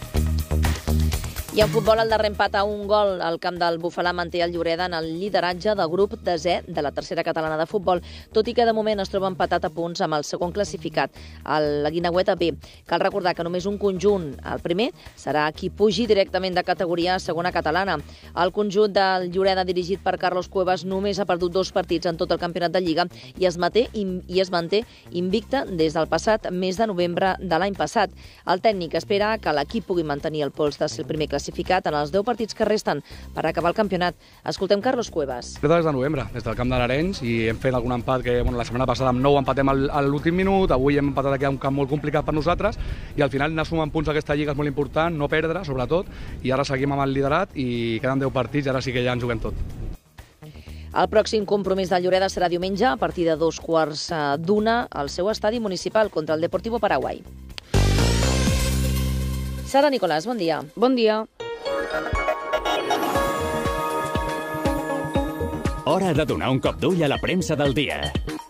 I en futbol, el darrer empat a un gol al camp del Bufalà manté el Lloreda en el lideratge del grup desè de la tercera catalana de futbol, tot i que de moment es troba empatat a punts amb el segon classificat, el Guineueta B. Cal recordar que només un conjunt, el primer, serà qui pugi directament de categoria a segona catalana. El conjunt del Lloreda, dirigit per Carlos Cuevas, només ha perdut dos partits en tot el campionat de Lliga i es manté, i es manté invicta des del passat mes de novembre de l'any passat. El tècnic espera que l'equip pugui mantenir el pols de ser el primer classificat en els deu partits que resten per acabar el campionat. Escoltem Carlos Cuevas. Des de novembre, des del camp de l'Arenys, i hem fet algun empat que bueno, la setmana passada amb nou empatem a l'últim minut, avui hem empatat aquí a un camp molt complicat per nosaltres i al final anar sumant punts a aquesta lliga és molt important, no perdre, sobretot, i ara seguim amb el liderat i queden deu partits i ara sí que ja ens juguem tot. El pròxim compromís del Lloreda serà diumenge a partir de dos quarts d'una al seu estadi municipal contra el Deportivo Paraguay. Sara Nicolàs, bon dia. Bon dia. Hora de donar un cop d'ull a la premsa del dia.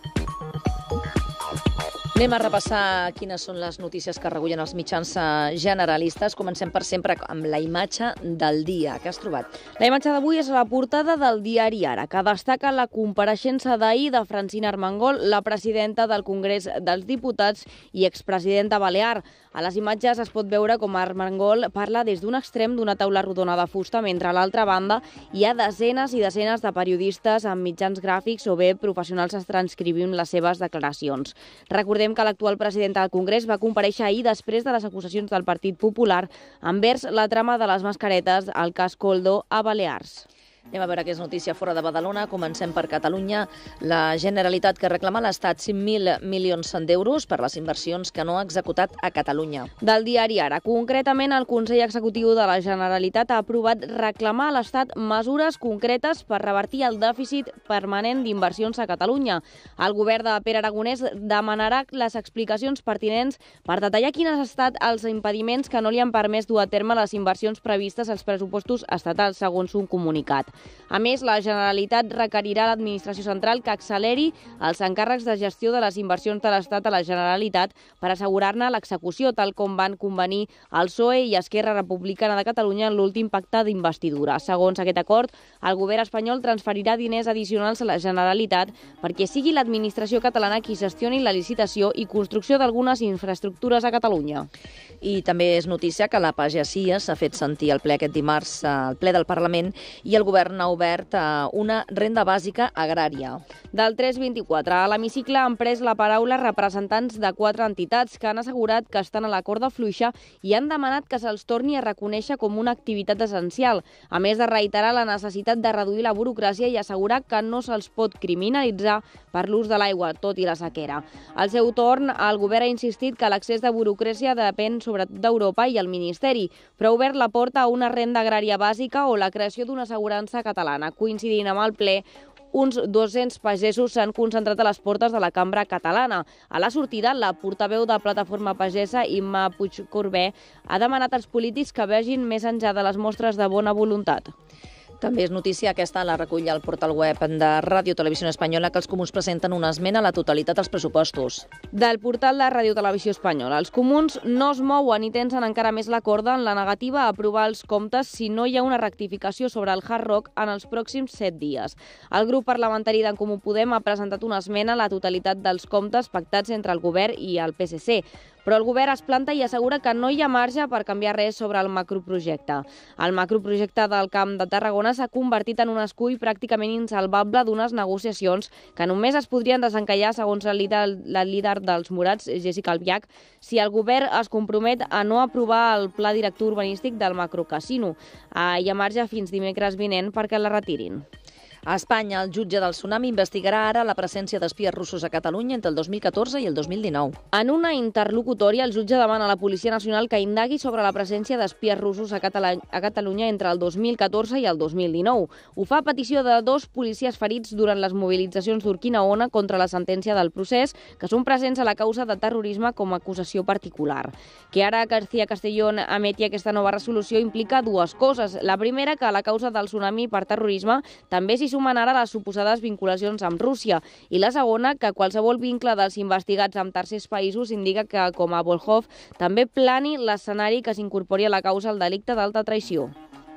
Anem a repassar quines són les notícies que recullen els mitjans generalistes. Comencem, per sempre, amb la imatge del dia. Què has trobat? La imatge d'avui és la portada del diari Ara, que destaca la compareixença d'ahir de Francina Armengol, la presidenta del Congrés dels Diputats i expresidenta balear. A les imatges es pot veure com Armengol parla des d'un extrem d'una taula rodona de fusta, mentre a l'altra banda hi ha desenes i desenes de periodistes amb mitjans gràfics o bé professionals transcrivint les seves declaracions. Recordem que l'actual presidenta del Congrés va comparèixer ahir després de les acusacions del Partit Popular envers la trama de les mascaretes al cas Koldo a Balears. Anem a veure què és notícia fora de Badalona. Comencem per Catalunya. La Generalitat que reclama a l'Estat cinc mil milions d'euros per les inversions que no ha executat a Catalunya. Del diari Ara. Concretament, el Consell Executiu de la Generalitat ha aprovat reclamar a l'Estat mesures concretes per revertir el dèficit permanent d'inversions a Catalunya. El govern de Pere Aragonès demanarà les explicacions pertinents per detallar quins han estat els impediments que no li han permès dur a terme les inversions previstes als pressupostos estatals, segons un comunicat. A més, la Generalitat requerirà a l'Administració Central que acceleri els encàrrecs de gestió de les inversions de l'Estat a la Generalitat per assegurar-ne l'execució, tal com van convenir el P S O E i Esquerra Republicana de Catalunya en l'últim pacte d'investidura. Segons aquest acord, el govern espanyol transferirà diners addicionals a la Generalitat perquè sigui l'administració catalana qui gestioni la licitació i construcció d'algunes infraestructures a Catalunya. I també és notícia que la pagesia s'ha fet sentir al ple aquest dimarts, al ple del Parlament, i el govern ha obert una renda bàsica agrària. Del tres vint-i-quatre, a l'hemicicle han pres la paraula representants de quatre entitats que han assegurat que estan a la corda fluixa i han demanat que se'ls torni a reconèixer com una activitat essencial, a més de reiterar la necessitat de reduir la burocràcia i assegurar que no se'ls pot criminalitzar per l'ús de l'aigua, tot i la sequera. Al seu torn, el govern ha insistit que l'accés de burocràcia depèn sobretot d'Europa i el Ministeri, però ha obert la porta a una renda agrària bàsica o la creació d'una assegurança catalana. Coincidint amb el ple, uns dos-cents pagesos s'han concentrat a les portes de la cambra catalana. A la sortida, la portaveu de Plataforma Pagesa, Imma Puigcorbé, ha demanat als polítics que vegin més enllà de les mostres de bona voluntat. També és notícia, aquesta la recull el portal web de Ràdio Televisió Espanyola, que els comuns presenten una esmena a la totalitat als pressupostos. Del portal de Ràdio Televisió Espanyola. Els comuns no es mouen i tensen encara més la corda en la negativa a aprovar els comptes si no hi ha una rectificació sobre el Hard Rock en els pròxims set dies. El grup parlamentari d'en Comú Podem ha presentat una esmena a la totalitat dels comptes pactats entre el govern i el P S C. Però el govern es planta i assegura que no hi ha marge per canviar res sobre el macroprojecte. El macroprojecte del Camp de Tarragona s'ha convertit en un escull pràcticament insalvable d'unes negociacions que només es podrien desencallar, segons el líder, la líder dels Morats, Jéssica Albiach, si el govern es compromet a no aprovar el pla director urbanístic del macrocasino. Hi ha marge fins dimecres vinent perquè la retirin. A Espanya, el jutge del tsunami investigarà ara la presència d'espies russos a Catalunya entre el dos mil catorze i el dos mil dinou. En una interlocutòria, el jutge demana a la Policia Nacional que indagui sobre la presència d'espies russos a, Catalunya, a Catalunya entre el dos mil catorze i el dos mil dinou. Ho fa a petició de dos policies ferits durant les mobilitzacions d'Urquinaona contra la sentència del procés, que són presents a la causa de terrorisme com a acusació particular. Que ara García Castellón emeti aquesta nova resolució implica dues coses. La primera, que a la causa del tsunami per terrorisme també s'hi sumen ara les suposades vinculacions amb Rússia. I la segona, que qualsevol vincle dels investigats amb tercers països indica que, com a Volhov, també plani l'escenari que s'incorpori a la causa el delicte d'alta traïció.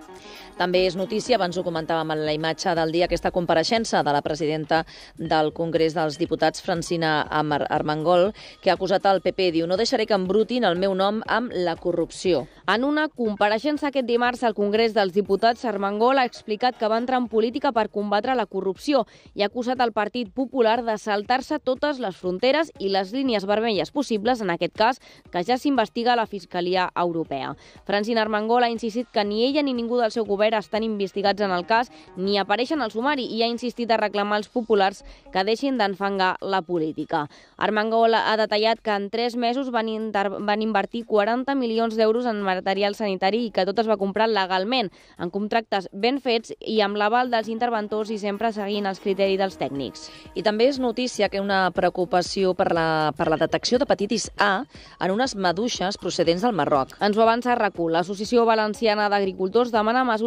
També és notícia, abans ho comentàvem en la imatge del dia, aquesta compareixença de la presidenta del Congrés dels Diputats, Francina Armengol, que ha acusat el P P. Diu, no deixaré que embrutin el meu nom amb la corrupció. En una compareixença aquest dimarts al Congrés dels Diputats, Armengol ha explicat que va entrar en política per combatre la corrupció i ha acusat el Partit Popular de saltar-se totes les fronteres i les línies vermelles possibles, en aquest cas, que ja s'investiga a la Fiscalia Europea. Francina Armengol ha insistit que ni ella ni ningú del seu govern estan investigats en el cas ni apareixen al sumari i ha insistit a reclamar als populars que deixin d'enfangar la política. Armengol ha detallat que en tres mesos van, van invertir quaranta milions d'euros en material sanitari i que tot es va comprar legalment, en contractes ben fets i amb l'aval dels interventors i sempre seguint els criteris dels tècnics. I també és notícia que una preocupació per la, per la detecció d'hepatitis A en unes maduixes procedents del Marroc. Ens ho avança RAC u. L'Associació Valenciana d'Agricultors demana mesures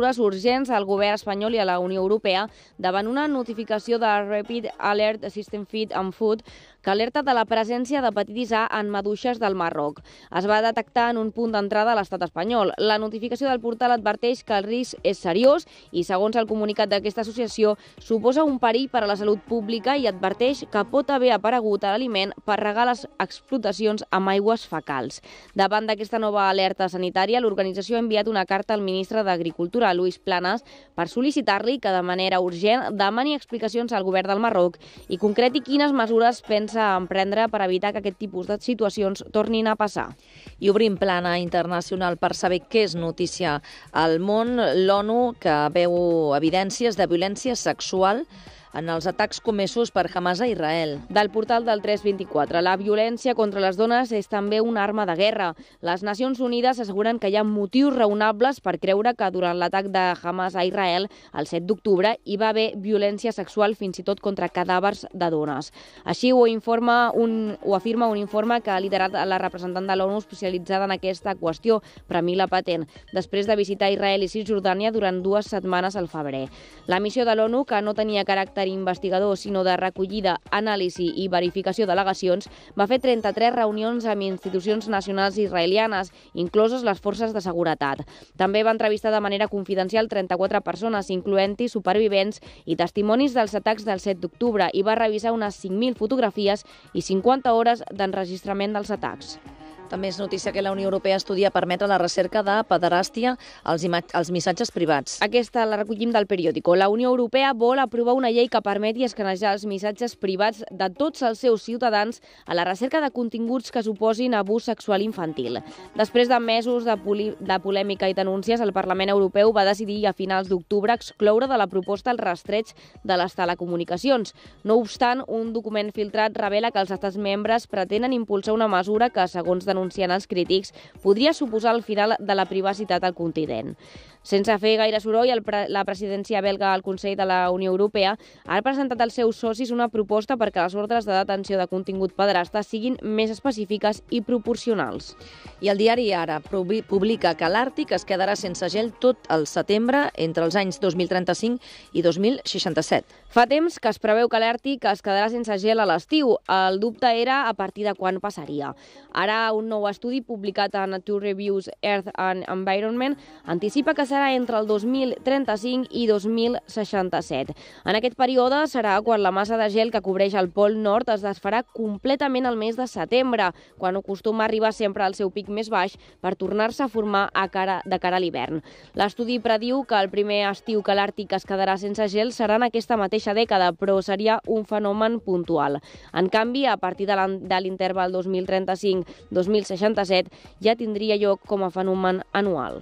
mesures urgents al govern espanyol i a la Unió Europea davant una notificació de Rapid Alert System Feed and Food que alerta de la presència d'hepatitis A en maduixes del Marroc. Es va detectar en un punt d'entrada a l'estat espanyol. La notificació del portal adverteix que el risc és seriós i, segons el comunicat d'aquesta associació, suposa un perill per a la salut pública i adverteix que pot haver aparegut a l'aliment per regar les explotacions amb aigües fecals. Davant d'aquesta nova alerta sanitària, l'organització ha enviat una carta al ministre d'Agricultura, Luis Planas, per sol·licitar-li que de manera urgent demani explicacions al govern del Marroc i concreti quines mesures pensa a emprendre per evitar que aquest tipus de situacions tornin a passar. I obrim plana internacional per saber què és notícia al món. L'ONU, que veu evidències de violència sexual en els atacs comesos per Hamas a Israel. Del portal del tres vint-i-quatre, la violència contra les dones és també una arma de guerra. Les Nacions Unides asseguren que hi ha motius raonables per creure que durant l'atac de Hamas a Israel el set d'octubre hi va haver violència sexual fins i tot contra cadàvers de dones. Així ho, informa un, ho afirma un informe que ha liderat la representant de l'ONU especialitzada en aquesta qüestió, Pramila Patten, després de visitar Israel i Cisjordània durant dues setmanes al febrer. La missió de l'ONU, que no tenia caràcter investigador, sinó de recollida, anàlisi i verificació d'al·legacions, va fer trenta-tres reunions amb institucions nacionals israelianes, incloses les forces de seguretat. També va entrevistar de manera confidencial trenta-quatre persones, incloent-hi supervivents i testimonis dels atacs del set d'octubre, i va revisar unes cinc mil fotografies i cinquanta hores d'enregistrament dels atacs. També és notícia que la Unió Europea estudia permetre la recerca de pederàstia als, als missatges privats. Aquesta la recollim del periòdico. La Unió Europea vol aprovar una llei que permeti escanejar els missatges privats de tots els seus ciutadans a la recerca de continguts que suposin abús sexual infantil. Després de mesos de, de polèmica i denúncies, el Parlament Europeu va decidir a finals d'octubre excloure de la proposta el rastreig de les telecomunicacions. No obstant, un document filtrat revela que els estats membres pretenen impulsar una mesura que, segons denuncien els crítics, podria suposar el final de la privacitat al continent. Sense fer gaire soroll, el pre la presidència belga al Consell de la Unió Europea ha presentat als seus socis una proposta perquè les ordres de detenció de contingut pederasta siguin més específiques i proporcionals. I el diari Ara publica que l'Àrtic es quedarà sense gel tot el setembre entre els anys dos mil trenta-cinc i dos mil seixanta-set. Fa temps que es preveu que l'Àrtic es quedarà sense gel a l'estiu. El dubte era a partir de quan passaria. Ara, un nou estudi publicat a Nature Reviews Earth and Environment anticipa que serà entre el dos mil trenta-cinc i dos mil seixanta-set. En aquest període serà quan la massa de gel que cobreix el Pol Nord es desfarà completament al mes de setembre, quan acostuma a arribar sempre al seu pic més baix per tornar-se a formar a cara, de cara a l'hivern. L'estudi prediu que el primer estiu que l'Àrtic es quedarà sense gel serà en aquesta mateixa dècada, però seria un fenomen puntual. En canvi, a partir de l'interval dos mil trenta-cinc dos mil seixanta-set ja tindria lloc com a fenomen anual.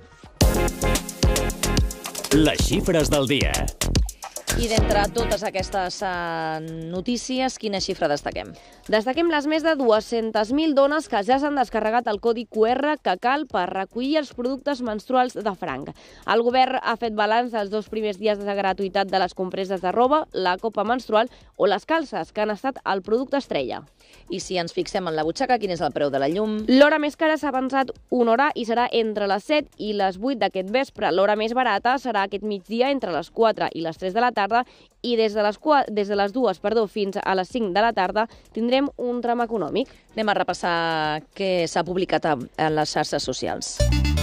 Les xifres del dia. I d'entre totes aquestes uh, notícies, quina xifra destaquem? Destaquem les més de dues-centes mil dones que ja s'han descarregat el codi Q R que cal per recollir els productes menstruals de franc. El govern ha fet balanç dels dos primers dies de gratuïtat de les compreses de roba, la copa menstrual o les calces, que han estat el producte estrella. I si ens fixem en la butxaca, quin és el preu de la llum? L'hora més cara s'ha avançat una hora i serà entre les set i les vuit d'aquest vespre. L'hora més barata serà aquest migdia entre les quatre i les tres de la tarda i des de les, des de les dues perdó, fins a les cinc de la tarda tindrem un tram econòmic. Anem a repassar què s'ha publicat a les xarxes socials.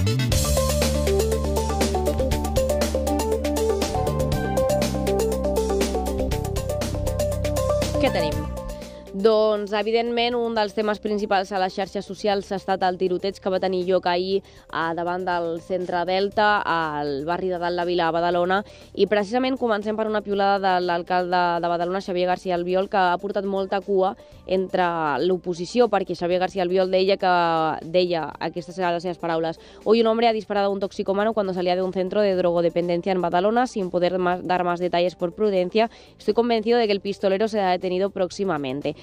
Què tenim? Doncs, evidentment, un dels temes principals a les xarxes socials ha estat el tiroteig que va tenir lloc ahir a davant del centre Delta, al barri de Dalt la Vila, a Badalona, i precisament comencem per una piulada de l'alcalde de Badalona, Xavier García Albiol, que ha portat molta cua entre l'oposició, perquè Xavier García Albiol deia que deia, aquestes eren les seves paraules: hoy un hombre ha disparado a un toxicómano cuando salía de un centro de drogodependencia en Badalona, sin poder más, dar más detalles por prudencia. Estoy convencido de que el pistolero será detenido próximamente.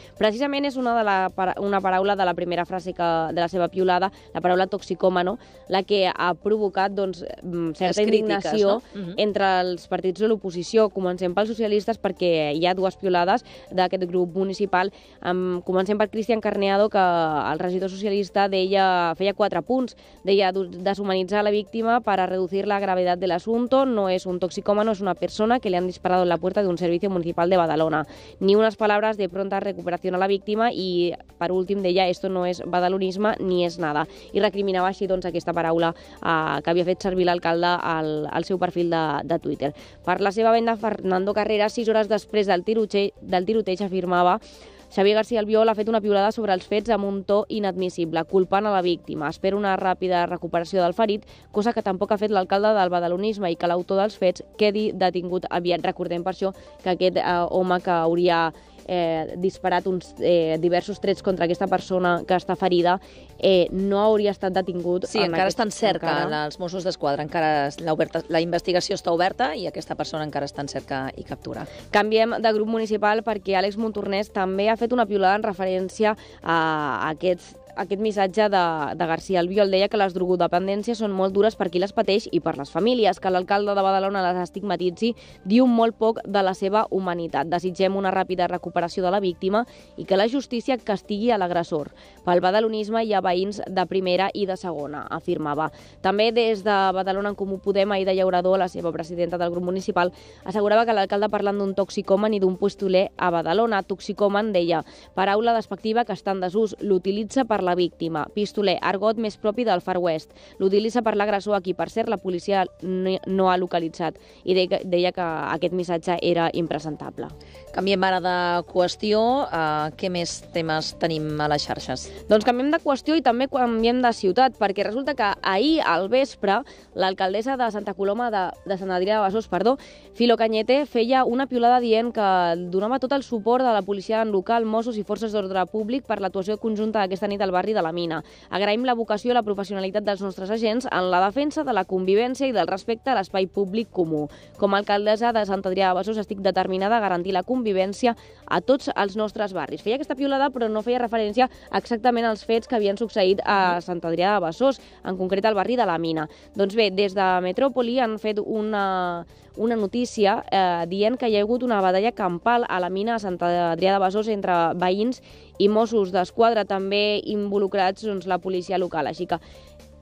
Precisament és una, de la, una paraula de la primera frase que, de la seva piulada, la paraula toxicòmano, la que ha provocat doncs, certa indignació, no? uh-huh. entre els partits de l'oposició. Comencem pels socialistes perquè hi ha dues piulades d'aquest grup municipal. Um, comencem per Cristian Carneado, que el regidor socialista deia, feia quatre punts. Deia deshumanitzar a la víctima para reducir la gravedad del asunto. No es un toxicómano, es una persona que le han disparado en la puerta de un servicio municipal de Badalona. Ni unas palabras de pronta recuperación a la víctima i, per últim, deia esto no es badalonisme ni és nada. I recriminava així doncs, aquesta paraula eh, que havia fet servir l'alcalde al, al seu perfil de, de Twitter. Per la seva venda, Fernando Carreras, sis hores després del tiroteig, del tiroteig afirmava Xavier García Albiol ha fet una piulada sobre els fets amb un to inadmissible, culpant a la víctima. Espera una ràpida recuperació del ferit, cosa que tampoc ha fet l'alcalde del badalonisme i que l'autor dels fets quedi detingut aviat. Recordem per això que aquest eh, home que hauria eh, disparat uns eh, diversos trets contra aquesta persona que està ferida eh, no hauria estat detingut. Sí, encara aquest... estan cerca encara... els Mossos d'Esquadra, encara la, oberta, la investigació està oberta i aquesta persona encara està en cerca i captura. Canviem de grup municipal perquè Àlex Montornès també ha fet una piulada en referència a aquests aquest missatge de, de García Albiol. Deia que les drogodependències són molt dures per qui les pateix i per les famílies, que l'alcalde de Badalona les estigmatitzi diu molt poc de la seva humanitat. Desitgem una ràpida recuperació de la víctima i que la justícia castigui a l'agressor. Pel badalonisme hi ha veïns de primera i de segona, afirmava. També des de Badalona en Comú Podem, Aida Llaurador, la seva presidenta del grup municipal, assegurava que l'alcalde parlant d'un toxicòman i d'un puestoler a Badalona. Toxicòman, deia, paraula despectiva que està en desús, l'utilitza per la víctima. Pistoler, argot més propi del Far West. L'utilitza per l'agressor, a qui, per cert, la policia no ha localitzat. I deia que aquest missatge era impresentable. Canviem ara de qüestió. Uh, què més temes tenim a les xarxes? Doncs canviem de qüestió i també canviem de ciutat, perquè resulta que ahir al vespre l'alcaldessa de Santa Coloma de, de Sant Adrià de Besòs, perdó, Filo Cañete, feia una piulada dient que donava tot el suport de la policia local, Mossos i forces d'ordre públic per l'actuació conjunta aquesta nit al barri de la Mina. Agraïm la vocació i la professionalitat dels nostres agents en la defensa de la convivència i del respecte a l'espai públic comú. Com a alcaldessa de Sant Adrià de Besòs estic determinada a garantir la convivència a tots els nostres barris. Feia aquesta piulada però no feia referència exactament als fets que havien succeït a Sant Adrià de Besòs, en concret al barri de la Mina. Doncs bé, des de Metròpoli han fet una... una notícia eh, dient que hi ha hagut una batalla campal a la mina a Sant Adrià de Besòs entre veïns i Mossos d'Esquadra, també involucrats doncs, la policia local. Així que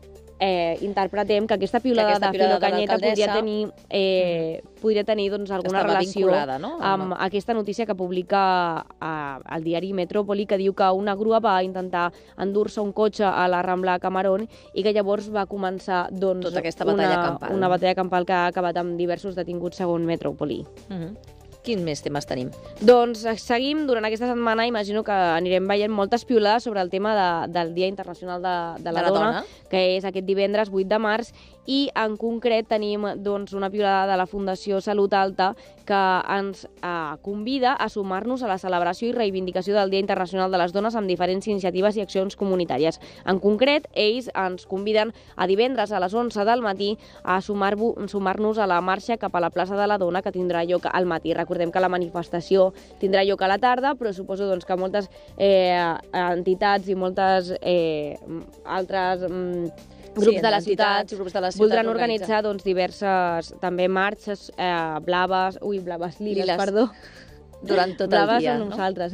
eh, interpretem que aquesta piulada, que aquesta de piulada Filo Cañete podria tenir, eh, mm. podria tenir doncs, alguna relació no? amb Home. aquesta notícia que publica eh, el diari Metròpoli, que diu que una grua va intentar endur-se un cotxe a la Rambla Camarón i que llavors va començar doncs, tota aquesta batalla una, campal. una batalla campal que ha acabat amb diversos detinguts segons Metròpoli. Mm-hmm. Quins més temes tenim? Doncs seguim. Durant aquesta setmana imagino que anirem veient moltes piulades sobre el tema de, del Dia Internacional de, de, la, de la Dona, dona, que és aquest divendres vuit de març, i en concret tenim doncs, una piulada de la Fundació Salut Alta que ens eh, convida a sumar-nos a la celebració i reivindicació del Dia Internacional de les Dones amb diferents iniciatives i accions comunitàries. En concret, ells ens conviden a divendres a les onze del matí a sumar-nos sumar a la marxa cap a la plaça de la Dona, que tindrà lloc al matí. Recordem que la manifestació tindrà lloc a la tarda, però suposo doncs, que moltes eh, entitats i moltes eh, altres... Mm, grups, sí, de la ciutat, grups de la ciutat voldran organitzar doncs, diverses també marxes eh, blaves, ui, blaves, liles, liles. perdó. Durant tot blaves el dia, són no? nosaltres.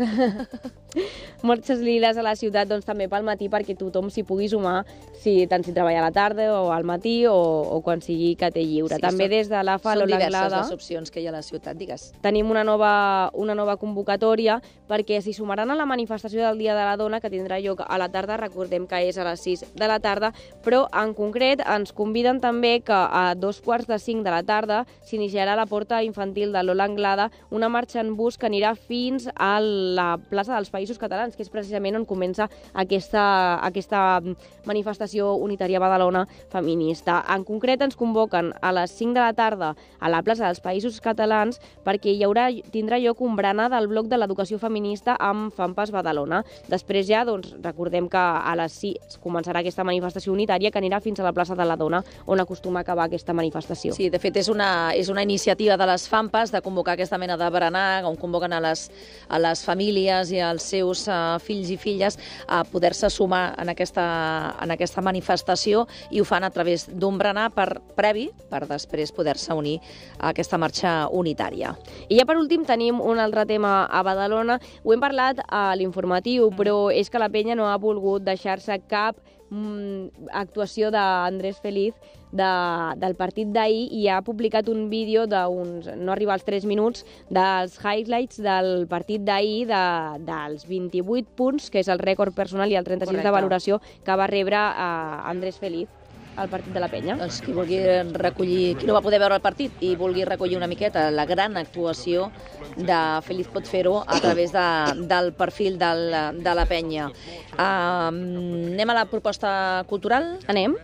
Marxes liles a la ciutat doncs, també pel matí perquè tothom s'hi pugui sumar, si, tant si treballa a la tarda o al matí o, o quan sigui que té lliure. Sí, també són, des de l'A F A Són o diverses l'Anglada les opcions que hi ha a la ciutat, digues. Tenim una nova, una nova convocatòria perquè s'hi sumaran a la manifestació del Dia de la Dona, que tindrà lloc a la tarda, recordem que és a les sis de la tarda, però en concret ens conviden també que a dos quarts de cinc de la tarda s'iniciarà a la porta infantil de l'Ola Anglada una marxa en bus que anirà fins a la plaça dels Països Catalans, que és precisament on comença aquesta, aquesta manifestació unitària Badalona feminista. En concret ens convoquen a les cinc de la tarda a la plaça dels Països Catalans perquè hi haurà, tindrà lloc un berenar del bloc de l'educació feminista amb FAMPAS Badalona. Després ja, doncs, recordem que a les sis començarà aquesta manifestació unitària que anirà fins a la plaça de la Dona, on acostuma a acabar aquesta manifestació. Sí, de fet, és una, és una iniciativa de les FAMPAS de convocar aquesta mena de berenar, on convoquen a les, a les famílies i als seus uh, fills i filles a poder-se sumar en aquesta, en aquesta manifestació, i ho fan a través d'un berenar per previ, per després poder-se unir a aquesta marxa unitària. I ja per últim tenim un altre tema a Badalona. Ho hem parlat a l'informatiu, però és que la penya no ha volgut deixar-se cap mm, actuació d'Andrés Feliz de, del partit d'ahir, i ha publicat un vídeo d'uns, no arriba als tres minuts, dels highlights del partit d'ahir, de, dels vint-i-vuit punts, que és el rècord personal, i el trenta-sis de valoració que va rebre uh, Andrés Feliz al partit de la penya. Doncs qui vulgui recollir, qui no va poder veure el partit i vulgui recollir una miqueta la gran actuació de Feliz pot fer-ho a través de, del perfil del, de la penya. Uh, anem a la proposta cultural? Anem.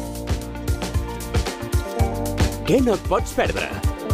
Què no et pots perdre?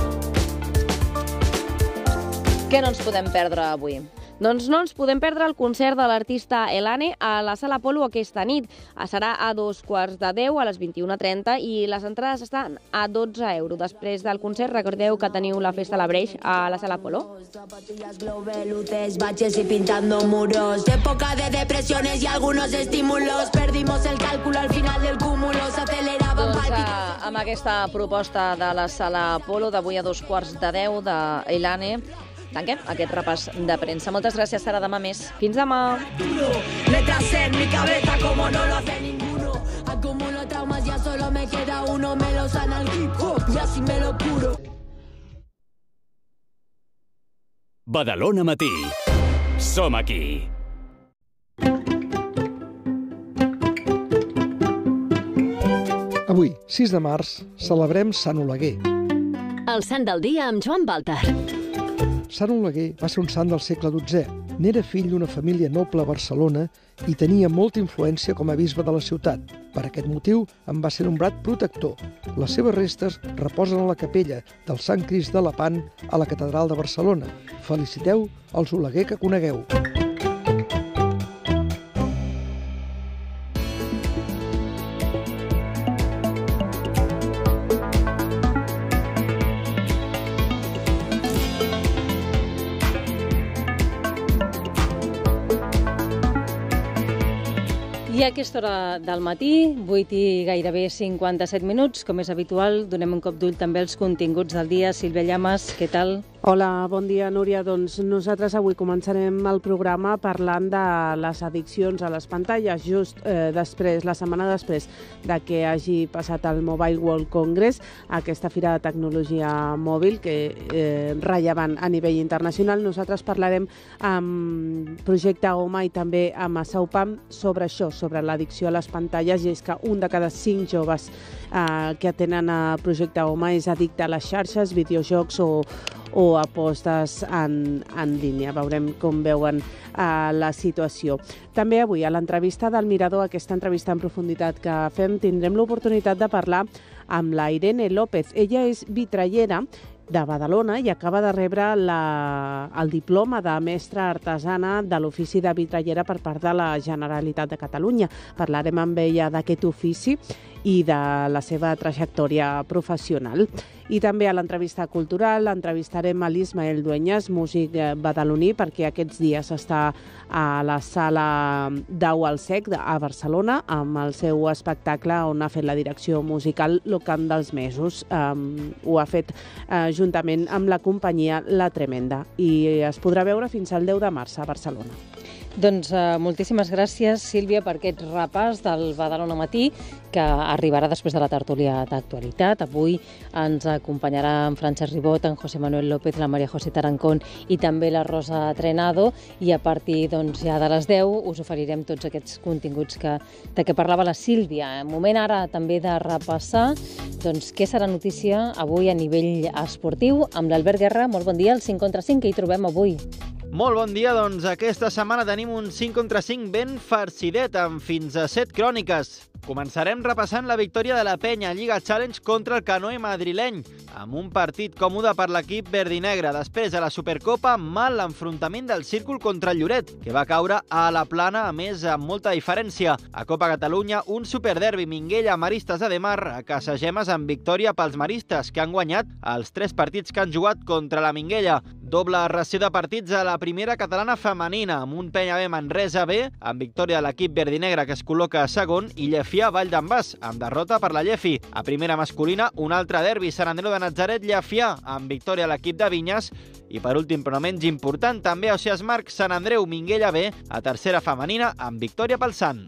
Què no ens podem perdre avui? Doncs no ens podem perdre el concert de l'artista Elane a la Sala Apolo aquesta nit. Serà a dos quarts de deu, a les vint-i-una trenta, i les entrades estan a dotze euros. Després del concert, recordeu que teniu la festa a la Breix a la Sala Apolo. Baches y pintando muros, época de depresiones y algunos estímulos, perdimos el cálculo al final del cúmulo, se aceleraban doncs, uh, amb aquesta proposta de la Sala Apolo d'avui a dos quarts de deu d'Elane, tanquem aquest repàs de premsa. Moltes gràcies, Sara. Demà més. Fins demà. Letras en mi cabeza como no lo hace ninguno. Acumulo traumas, ya solo me queda uno. Me los sana el hip hop y así me lo curo. Badalona Matí. Som aquí. Avui, sis de març, celebrem Sant Oleguer. El sant del dia amb Joan Baltar. Sant Oleguer va ser un sant del segle dotzè. N'era fill d'una família noble a Barcelona i tenia molta influència com a bisbe de la ciutat. Per aquest motiu en va ser nombrat protector. Les seves restes reposen a la capella del Sant Crist de Lepant a la Catedral de Barcelona. Feliciteu els Oleguer que conegueu. I a aquesta hora del matí, vuit i gairebé cinquanta-set minuts, com és habitual, donem un cop d'ull també als continguts del dia. Sílvia Llamas, què tal? Hola, bon dia, Núria. Doncs nosaltres avui començarem el programa parlant de les addiccions a les pantalles, just eh, després, la setmana després de que hagi passat el Mobile World Congress, aquesta fira de tecnologia mòbil que eh, rellevant a nivell internacional. Nosaltres parlarem amb Projecte Home i també amb Saupam sobre això, sobre l'addicció a les pantalles, i és que un de cada cinc joves eh, que atenen a Projecte Home és addicte a les xarxes, videojocs o, o apostes en, en línia. Veurem com veuen uh, la situació. També avui, a l'entrevista del Mirador, aquesta entrevista en profunditat que fem, tindrem l'oportunitat de parlar amb la Irene López. Ella és vitrallera de Badalona i acaba de rebre la, el diploma de mestra artesana de l'ofici de vitrallera per part de la Generalitat de Catalunya. Parlarem amb ella d'aquest ofici i de la seva trajectòria professional. I també a l'entrevista cultural entrevistarem a l'Ismael Dueñas, músic badaloní, perquè aquests dies està a la sala Dau al Sec a Barcelona amb el seu espectacle on ha fet la direcció musical Lo Camp dels Mesos. Um, ho ha fet uh, juntament amb la companyia La Tremenda i es podrà veure fins al deu de març a Barcelona. Doncs uh, moltíssimes gràcies, Sílvia, per aquest repàs del Badalona Matí, que arribarà després de la tertúlia d'actualitat. Avui ens acompanyarà en Francesc Ribot, en José Manuel López, la María José Tarancón i també la Rosa Trenado, i a partir doncs, ja de les deu us oferirem tots aquests continguts que, de què parlava la Sílvia. Moment ara també de repassar doncs, què serà notícia avui a nivell esportiu amb l'Albert Guerra. Molt bon dia, el cinc contra cinc, que hi trobem avui. Molt bon dia, doncs aquesta setmana tenim un cinc contra cinc ben farcidet amb fins a set cròniques. Començarem repassant la victòria de la Penya Lliga Challenge contra el Canoe madrileny, amb un partit còmode per l'equip verdinegre. Després, a la Supercopa, mal l'enfrontament del Círcul contra el Lloret, que va caure a la Plana, a més, amb molta diferència. A Copa Catalunya, un superderbi Minguella-Maristes de Mar, a Casagemes amb victòria pels maristes, que han guanyat els tres partits que han jugat contra la Minguella. Doble ració de partits a la primera catalana femenina, amb un Penya B Manresa B, amb victòria de l'equip verdinegre que es col·loca a segon, i Llefià Vall d'en Bas, amb derrota per la Llefi. A primera masculina, un altre derbi, Sant Andreu de Natzaret Llefià, amb victòria a l'equip de Vinyes. I per últim, però no menys important, també a Oceàs Marc, Sant Andreu Minguella B, a tercera femenina, amb victòria pel Sant.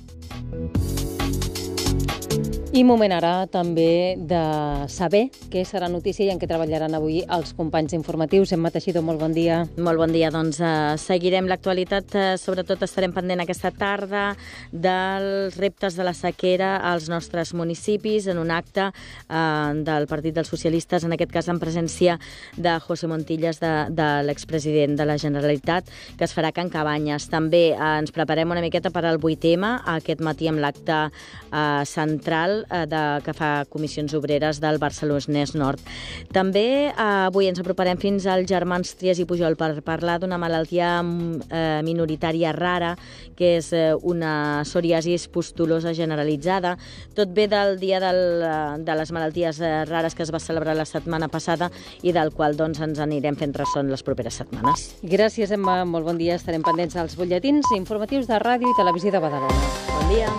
I moment ara també de saber què serà notícia i en què treballaran avui els companys informatius. Emma Teixidor, molt bon dia. Molt bon dia. Doncs eh, seguirem l'actualitat. Eh, sobretot estarem pendent aquesta tarda dels reptes de la sequera als nostres municipis en un acte eh, del Partit dels Socialistes, en aquest cas en presència de José Montillas, de, de l'expresident de la Generalitat, que es farà a Can Cabanyes. També eh, ens preparem una miqueta per al vuit eme, aquest matí amb l'acte eh, central de, que fa Comissions Obreres del Barcelonès Nord. També eh, avui ens aproparem fins als germans Trias i Pujol per parlar d'una malaltia eh, minoritària rara, que és eh, una psoriasis pustulosa generalitzada. Tot ve del dia del, de les malalties eh, rares que es va celebrar la setmana passada i del qual doncs, ens anirem fent ressò les properes setmanes. Gràcies, Emma. Molt bon dia. Estarem pendents dels butlletins informatius de Ràdio i Televisió de Badalona. Bon dia.